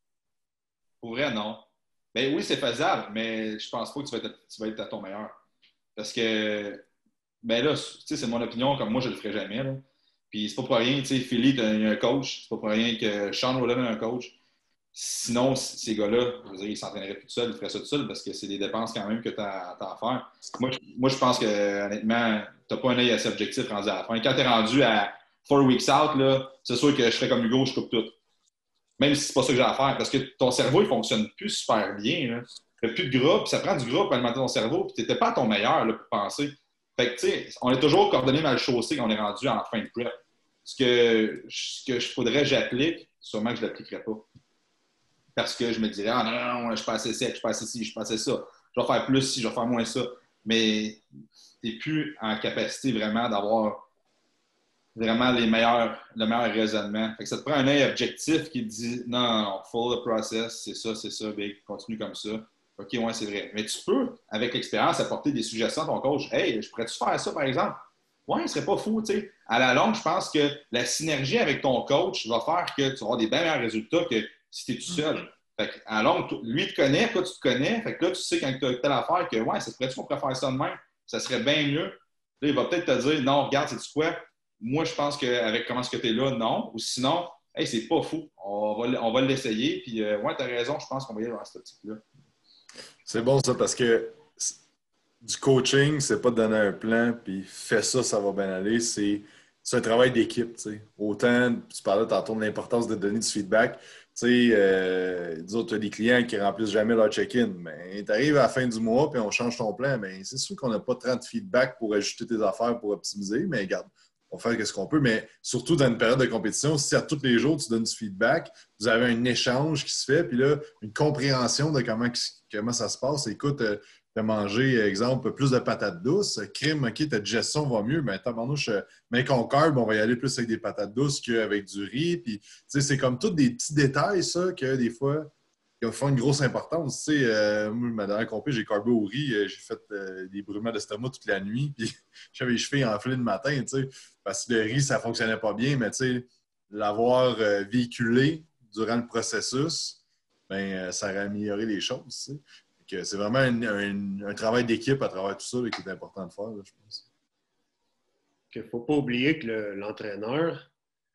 [SPEAKER 4] Pour vrai, non. Ben oui, c'est faisable, mais je pense pas que tu vas être à ton meilleur. Parce que, ben là, tu sais, c'est mon opinion, comme moi, je le ferai jamais, là. Puis c'est pas pour rien, tu sais, Philly, il y a un coach. C'est pas pour rien que Sean Rowland a un coach. Sinon, ces gars-là, je veux dire, ils s'entraîneraient plus tout seuls, ils feraient ça tout seuls parce que c'est des dépenses quand même que tu as à faire. Moi, je pense que, honnêtement, tu n'as pas un œil assez objectif rendu à la fin. Quand tu es rendu à 4 weeks out, là, c'est sûr que je serais comme Hugo, je coupe tout. Même si c'est pas ça que j'ai à faire, parce que ton cerveau, il fonctionne plus super bien. Tu n'as plus de gras, puis ça prend du gras pour alimenter ton cerveau, puis tu n'étais pas à ton meilleur là, pour penser. Fait que, tu sais, on est toujours coordonné mal chaussé quand on est rendu en fin de prep. Ce que je faudrait que j'applique, sûrement que je ne l'appliquerais pas. Parce que je me dirais, ah non, je suis pas assez sec, je suis pas assez ci, je suis pas assez ça. Je vais faire plus ci, je vais faire moins ça. Mais tu n'es plus en capacité vraiment d'avoir vraiment le meilleur raisonnement. Fait que ça te prend un œil objectif qui te dit, non, follow the process, c'est ça, big, continue comme ça. OK, ouais, c'est vrai. Mais tu peux, avec l'expérience, apporter des suggestions à ton coach. Hey, je pourrais-tu faire ça, par exemple? Ouais, ce serait pas fou, tu sais. À la longue, je pense que la synergie avec ton coach va faire que tu vas avoir des bien meilleurs résultats que si tu es tout seul. Fait que, à la longue, lui te connaît, toi tu te connais. Fait que là, tu sais quand tu as telle affaire que, ouais, ça serait-tu qu'on pourrait faire ça de même? Ça serait bien mieux. Là, il va peut-être te dire, non, regarde, c'est quoi? Moi, je pense qu'avec comment est-ce que tu es là, non. Ou sinon, hey, c'est pas fou. On va l'essayer. Puis, ouais, tu as raison, je pense qu'on va y aller dans ce type-là.
[SPEAKER 3] C'est bon ça parce que du coaching, c'est pas de donner un plan puis fais ça, ça va bien aller. C'est un travail d'équipe. T'sais. Autant, tu parlais tantôt de l'importance de donner du feedback. Disons, tu as des clients qui remplissent jamais leur check-in. Mais tu arrives à la fin du mois puis on change ton plan. Mais c'est sûr qu'on n'a pas 30 feedback pour ajuster tes affaires pour optimiser. Mais regarde, on va faire ce qu'on peut. Mais surtout dans une période de compétition, si à tous les jours tu donnes du feedback, vous avez un échange qui se fait, puis là, une compréhension de comment ça se passe. Écoute, tu as mangé, exemple, plus de patates douces. Crime, OK, ta digestion va mieux. Mais tabarnouche, mais qu'on carb, on va y aller plus avec des patates douces qu'avec du riz. Puis, c'est comme tous des petits détails, ça, que des fois, qui font une grosse importance. Moi, ma dernière compé, j'ai carbé au riz. J'ai fait des brûlements d'estomac toute la nuit. Puis, j'avais les chevilles enflées le matin, parce que le riz, ça ne fonctionnait pas bien. Mais, l'avoir véhiculé durant le processus, ben, ça aurait amélioré les choses, c'est vraiment un travail d'équipe à travers tout ça qui est important de faire, là, je pense.
[SPEAKER 1] Il ne faut pas oublier que l'entraîneur,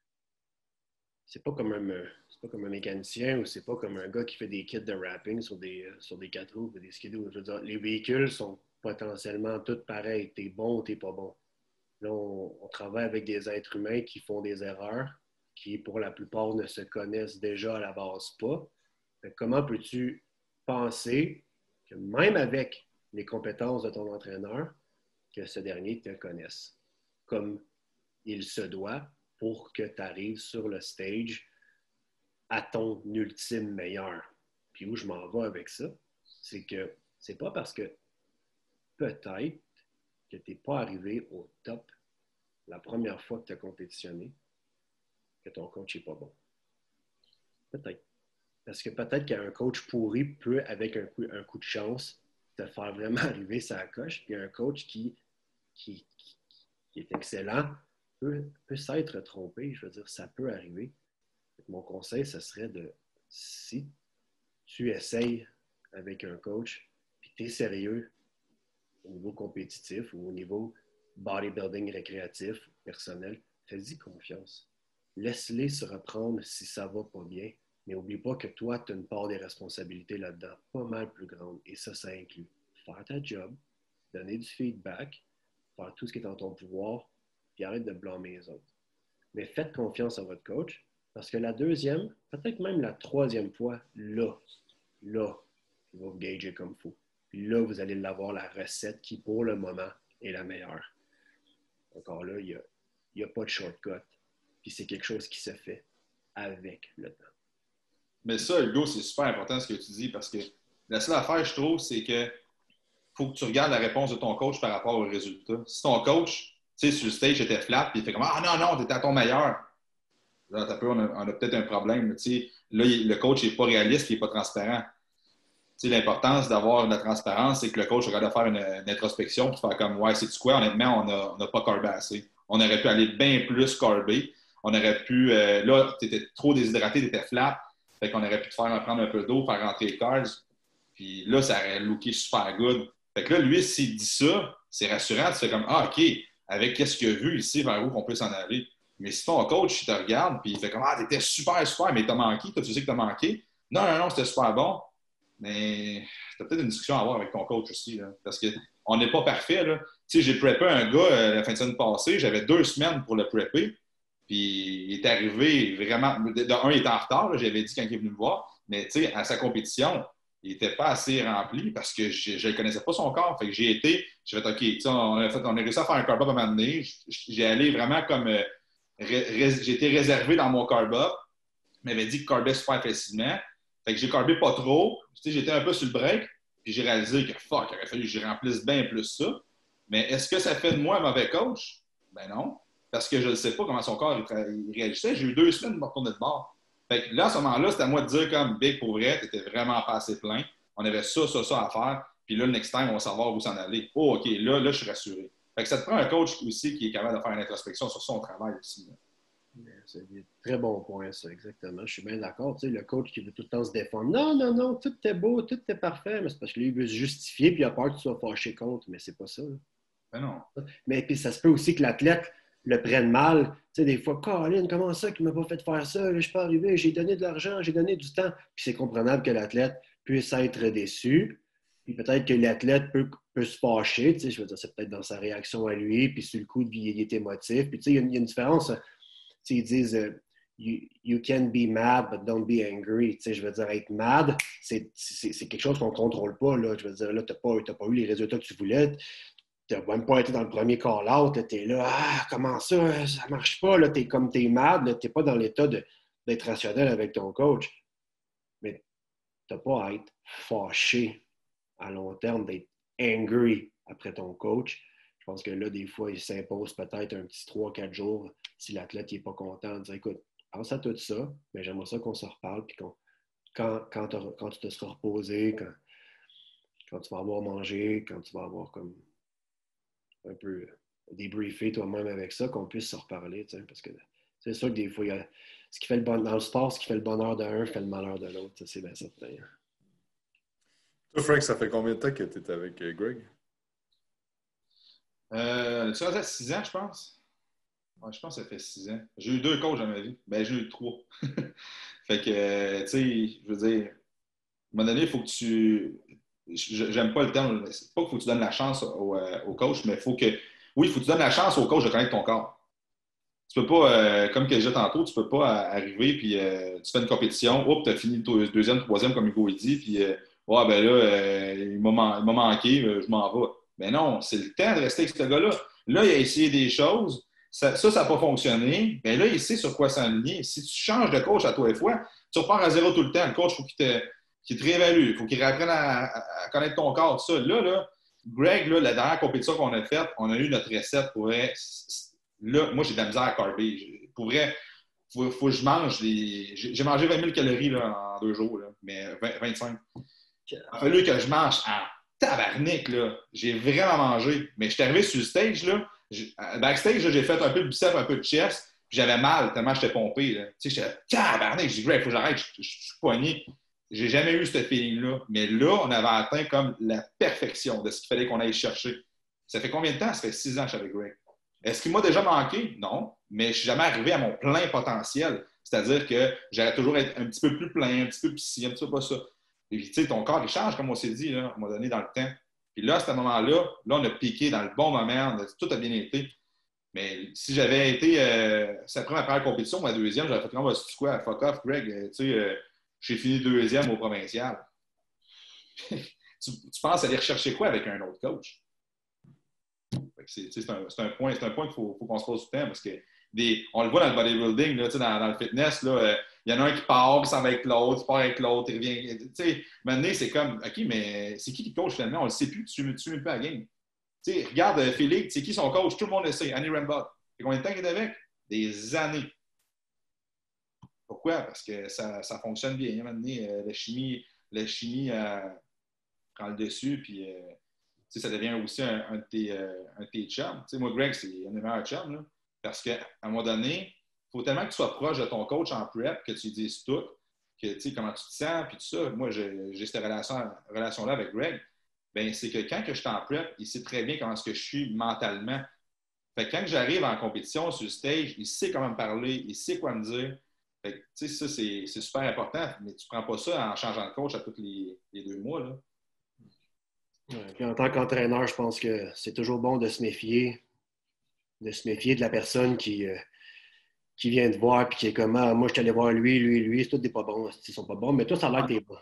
[SPEAKER 1] c'est pas comme un mécanicien ou c'est pas comme un gars qui fait des kits de wrapping sur des 4 roues ou des skidos. Je veux dire, les véhicules sont potentiellement tous pareils. T'es bon ou t'es pas bon. Là, on travaille avec des êtres humains qui font des erreurs, qui pour la plupart ne se connaissent déjà à la base pas. Comment peux-tu penser que même avec les compétences de ton entraîneur, que ce dernier te connaisse comme il se doit pour que tu arrives sur le stage à ton ultime meilleur. Puis où je m'en vais avec ça, c'est que c'est pas parce que peut-être que tu n'es pas arrivé au top la première fois que tu as compétitionné que ton coach n'est pas bon. Peut-être. Parce que peut-être qu'un coach pourri peut, avec un coup de chance, te faire vraiment arriver sa coche. Puis un coach qui est excellent peut s'être trompé. Je veux dire, ça peut arriver. Mon conseil, ce serait si tu essayes avec un coach, puis tu es sérieux au niveau compétitif ou au niveau bodybuilding récréatif, personnel, fais-y confiance. Laisse-les se reprendre si ça va pas bien. Mais n'oublie pas que toi, tu as une part des responsabilités là-dedans, pas mal plus grande. Et ça inclut faire ta job, donner du feedback, faire tout ce qui est en ton pouvoir, puis arrête de blâmer les autres. Mais faites confiance à votre coach, parce que la deuxième, peut-être même la troisième fois, là, il va vous gager comme il faut. Puis là, vous allez l'avoir la recette qui, pour le moment, est la meilleure. Encore là, il n'y a pas de shortcut. Puis c'est quelque chose qui se fait avec le temps.
[SPEAKER 4] Mais ça, Hugo, c'est super important ce que tu dis parce que la seule affaire, je trouve, c'est que faut que tu regardes la réponse de ton coach par rapport au résultat. Si ton coach, tu sais, sur le stage, était flat, puis il fait comme ah non, t'étais à ton meilleur. Là, on a peut-être un problème. Tu sais, là, le coach n'est pas réaliste, il n'est pas transparent. Tu sais, l'importance d'avoir de la transparence, c'est que le coach regarde de faire une introspection puis faire comme ouais, sais-tu quoi, honnêtement, on n'a pas carbé assez. On aurait pu aller bien plus carber. On aurait pu, là, tu étais trop déshydraté, tu étais flat. Fait qu'on aurait pu te faire prendre un peu d'eau, faire rentrer les carbs. Puis là, ça aurait looké super good. Fait que là, lui, s'il dit ça, c'est rassurant. Tu fais comme ah, OK, avec qu'est-ce qu'il a vu ici, vers où qu'on peut s'en aller. Mais si ton coach, il te regarde, puis il fait comme ah, t'étais super, mais t'as manqué. Toi, tu sais que t'as manqué. Non, c'était super bon. Mais t'as peut-être une discussion à avoir avec ton coach aussi. Là, parce qu'on n'est pas parfait. Là. Tu sais, j'ai preppé un gars la fin de semaine passée. J'avais 2 semaines pour le prepper. Puis il est arrivé vraiment. De un, il était en retard, là, j'avais dit quand il est venu me voir. Mais tu sais, à sa compétition, il n'était pas assez rempli parce que je ne connaissais pas son corps. Fait que j'ai fait OK, on a réussi à faire un carb-up à un moment donné. J'ai allé vraiment comme. J'étais réservé dans mon carb-up. Il m'avait dit que carbait super facilement. Fait que j'ai carbé pas trop. Tu sais, j'étais un peu sur le break. Puis j'ai réalisé que fuck, il aurait fallu que je remplisse bien plus ça. Mais est-ce que ça fait de moi un mauvais coach? Ben non. Parce que je ne sais pas comment son corps il réagissait. J'ai eu 2 semaines de me retourner de bord. Fait que là, à ce moment-là, c'était à moi de dire comme Big, pour vrai, tu étais vraiment pas assez plein. On avait ça à faire. Puis là, le next time, on va savoir où s'en aller. Oh, OK, là, je suis rassuré. Fait que ça te prend un coach aussi qui est capable de faire une introspection sur son travail aussi. Là.
[SPEAKER 1] C'est un très bon point, ça, exactement. Je suis bien d'accord. Tu sais, le coach qui veut tout le temps se défendre. Non, tout est beau, tout est parfait, mais c'est parce que lui, il veut se justifier puis il a peur que tu sois fâché contre, mais c'est pas ça. Là.
[SPEAKER 4] Ben non.
[SPEAKER 1] Mais puis ça se peut aussi que l'athlète le prenne mal. Tu sais, des fois, Colin, comment ça qu'il ne m'a pas fait faire ça? Je ne suis pas arrivé, j'ai donné de l'argent, j'ai donné du temps. Puis c'est comprenable que l'athlète puisse être déçu. Puis peut-être que l'athlète peut se fâcher. Tu sais, je veux dire, c'est peut-être dans sa réaction à lui, puis sur le coup, il est émotif. Puis tu sais, il y a une différence. Tu sais, ils disent you can be mad, but don't be angry. Tu sais, je veux dire, être mad, c'est quelque chose qu'on ne contrôle pas. Là. Je veux dire, là, tu n'as pas eu les résultats que tu voulais. Tu n'as même pas été dans le premier call-out. Tu es là, comment ça? Ça ne marche pas. Tu es mad. Tu n'es pas dans l'état d'être rationnel avec ton coach. Mais tu n'as pas à être fâché à long terme, d'être angry après ton coach. Je pense que là, des fois, il s'impose peut-être un petit 3-4 jours si l'athlète n'est pas content de dire écoute, pense à tout ça, mais j'aimerais ça qu'on se reparle, puis quand tu te seras reposé, quand tu vas avoir mangé, quand tu vas avoir comme un peu débriefé toi-même avec ça, qu'on puisse se reparler, parce que c'est sûr que des fois, dans le sport, ce qui fait le bonheur d'un fait le malheur de l'autre, c'est bien certain.
[SPEAKER 3] Toi, Frank, ça fait combien de temps que tu es avec Greg?
[SPEAKER 4] Ça faisait 6 ans, je pense. Ouais, je pense que ça fait 6 ans. J'ai eu 2 coachs dans ma vie. Ben, j'ai eu 3. Fait que, tu sais, je veux dire, à un moment donné, il faut que tu. J'aime pas le terme. C'est pas qu'il faut que tu donnes la chance au coach, mais il faut que. Oui, il faut que tu donnes la chance au coach de connaître ton corps. Tu peux pas, comme que je disais tantôt, tu peux pas arriver puis tu fais une compétition, tu as fini le deuxième, troisième, comme Hugo il dit, puis ouais, ben là, il m'a manqué, je m'en vais. Mais non, c'est le temps de rester avec ce gars-là. Là, il a essayé des choses. Ça n'a pas fonctionné. Bien là, il sait sur quoi s'enligner. Si tu changes de coach à toi et fois, tu repars à zéro tout le temps. Le coach, il faut qu'il te réévalue. Il faut qu'il réapprenne à connaître ton corps. Tout ça. Là, Greg, là, la dernière compétition qu'on a faite, on a eu notre recette pour vrai. Là, moi, j'ai de la misère à carber. Pour vrai, il faut que je mange. J'ai mangé 20 000 calories là, en 2 jours, là, mais 25. Il a fallu que je mange en tabarnak. Là. J'ai vraiment mangé. Mais je suis arrivé sur le stage, là. Backstage, là, j'ai fait un peu de biceps, un peu de chest, puis j'avais mal tellement j'étais pompé. Là. Tu sais, j'étais tabarnak, j'ai dit, Greg, il faut que j'arrête, je suis poigné. J'ai jamais eu ce feeling-là. Mais là, on avait atteint comme la perfection de ce qu'il fallait qu'on aille chercher. Ça fait combien de temps? Ça fait 6 ans que je suis avec Greg. Est-ce qu'il m'a déjà manqué? Non. Mais je ne suis jamais arrivé à mon plein potentiel. C'est-à-dire que j'allais toujours être un petit peu plus plein, un petit peu plus ci, un petit peu pas ça. Et puis, tu sais, ton corps, il change, comme on s'est dit, là, à un moment donné, dans le temps. Puis là, à ce moment-là, on a piqué dans le bon moment, tout a bien été. Mais si j'avais été, ça prend ma première compétition, ma deuxième, j'aurais fait comment, c'est quoi, fuck off, Greg, j'ai fini deuxième au provincial. tu penses aller rechercher quoi avec un autre coach? C'est un point qu'il faut qu'on se pose tout le temps parce que on le voit dans le bodybuilding, là, dans le fitness, il y en a un qui part, puis ça va avec l'autre, il part avec l'autre, il revient. Maintenant, c'est comme, OK, mais c'est qui coach finalement? On ne le sait plus, tu ne suis même pas à la game. Regarde Félix, c'est qui son coach? Tout le monde le sait, Annie Rambot. Et combien de temps qu'il est avec? Des années. Pourquoi? Parce que ça fonctionne bien. Maintenant, la chimie prend le dessus, puis ça devient aussi un de tes chums. Moi, Greg, c'est un des meilleurs chums, là, parce qu'à un moment donné, il faut tellement que tu sois proche de ton coach en prep, que tu lui dises tout, que comment tu te sens, puis tout ça. Moi, j'ai cette relation-là avec Greg. Ben, c'est que quand que je suis en prep, il sait très bien comment est-ce que je suis mentalement. Fait que quand j'arrive en compétition sur le stage, il sait comment me parler, il sait quoi me dire. Fait que, ça, c'est super important, mais tu ne prends pas ça en changeant de coach à tous les 2 mois, là.
[SPEAKER 1] Ouais, puis en tant qu'entraîneur, je pense que c'est toujours bon de se méfier de la personne qui vient te voir et qui est comme moi, je suis allé voir lui, c'est tous des pas bons, ils sont pas bons, mais toi, ça a l'air que t'es bon.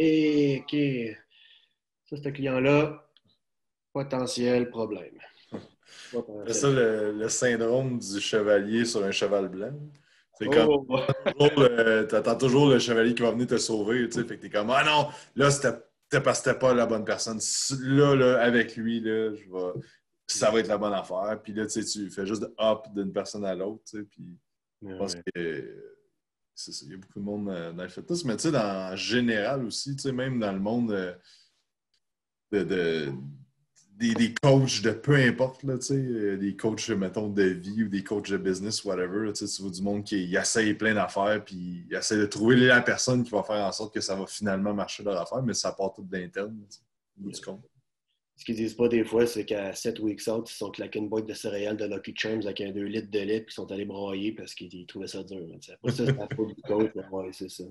[SPEAKER 1] OK. Ça, ce client-là, potentiel problème.
[SPEAKER 3] C'est ça le syndrome du chevalier sur un cheval blanc. C'est
[SPEAKER 1] Oh.
[SPEAKER 3] comme t'attends toujours le chevalier qui va venir te sauver, tu sais, fait que t'es comme ah non, là c'était parce que t'étais pas la bonne personne. Là, avec lui, là, ça va être la bonne affaire. Puis là, tu sais, tu fais juste hop d'une personne à l'autre, tu sais, puis je pense que c'est ça. Il y a beaucoup de monde dans le fitness, mais tu sais, en général aussi, tu sais, même dans le monde des coachs de peu importe, là, des coachs, mettons, de vie ou des coachs de business, whatever. Là, tu vois du monde qui essaye plein d'affaires puis il essaie de trouver la personne qui va faire en sorte que ça va finalement marcher leur affaire, mais ça part tout de l'interne, au bout du compte.
[SPEAKER 1] Ce qu'ils disent pas des fois, c'est qu'à 7 weeks out, ils sont claqués une boîte de céréales de Lucky Charms avec un 2 litres de lait puis ils sont allés broyer parce qu'ils trouvaient ça dur. C'est pas ça, c'est la faute du coach. Ouais, c'est ça.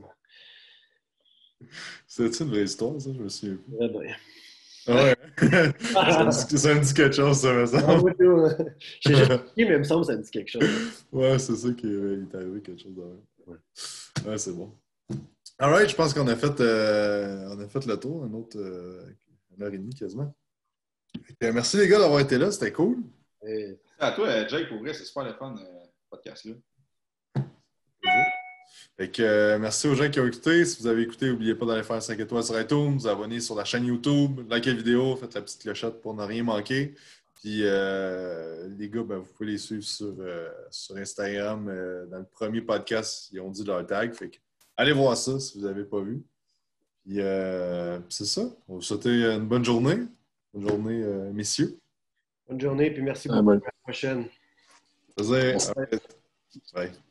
[SPEAKER 3] C'est-tu une vraie histoire, ça? Je me souviens plus.
[SPEAKER 1] Ouais, ben.
[SPEAKER 3] Ah ouais. Ça me dit quelque chose, ça me semble.
[SPEAKER 1] Je sais jamais qui, mais il me semble que ça me dit quelque chose.
[SPEAKER 3] Ouais, c'est ça qui est arrivé, quelque chose de vrai. Ouais, c'est bon. Alright, je pense qu'on a fait le tour, une heure et demie quasiment. Merci les gars d'avoir été là, c'était cool.
[SPEAKER 4] Merci à toi, Jake, pour vrai, c'est super le fun, podcast-là.
[SPEAKER 3] Fait que, merci aux gens qui ont écouté. Si vous avez écouté, n'oubliez pas d'aller faire 5 étoiles sur iTunes, vous abonner sur la chaîne YouTube, likez la vidéo, faites la petite clochette pour ne rien manquer. Puis les gars, vous pouvez les suivre sur Instagram. Dans le premier podcast, ils ont dit leur tag. Fait que, allez voir ça si vous n'avez pas vu. Puis c'est ça. On vous souhaite une bonne journée. Bonne journée, messieurs.
[SPEAKER 1] Bonne journée, puis merci beaucoup. À la prochaine.
[SPEAKER 3] Plaisir. Bye.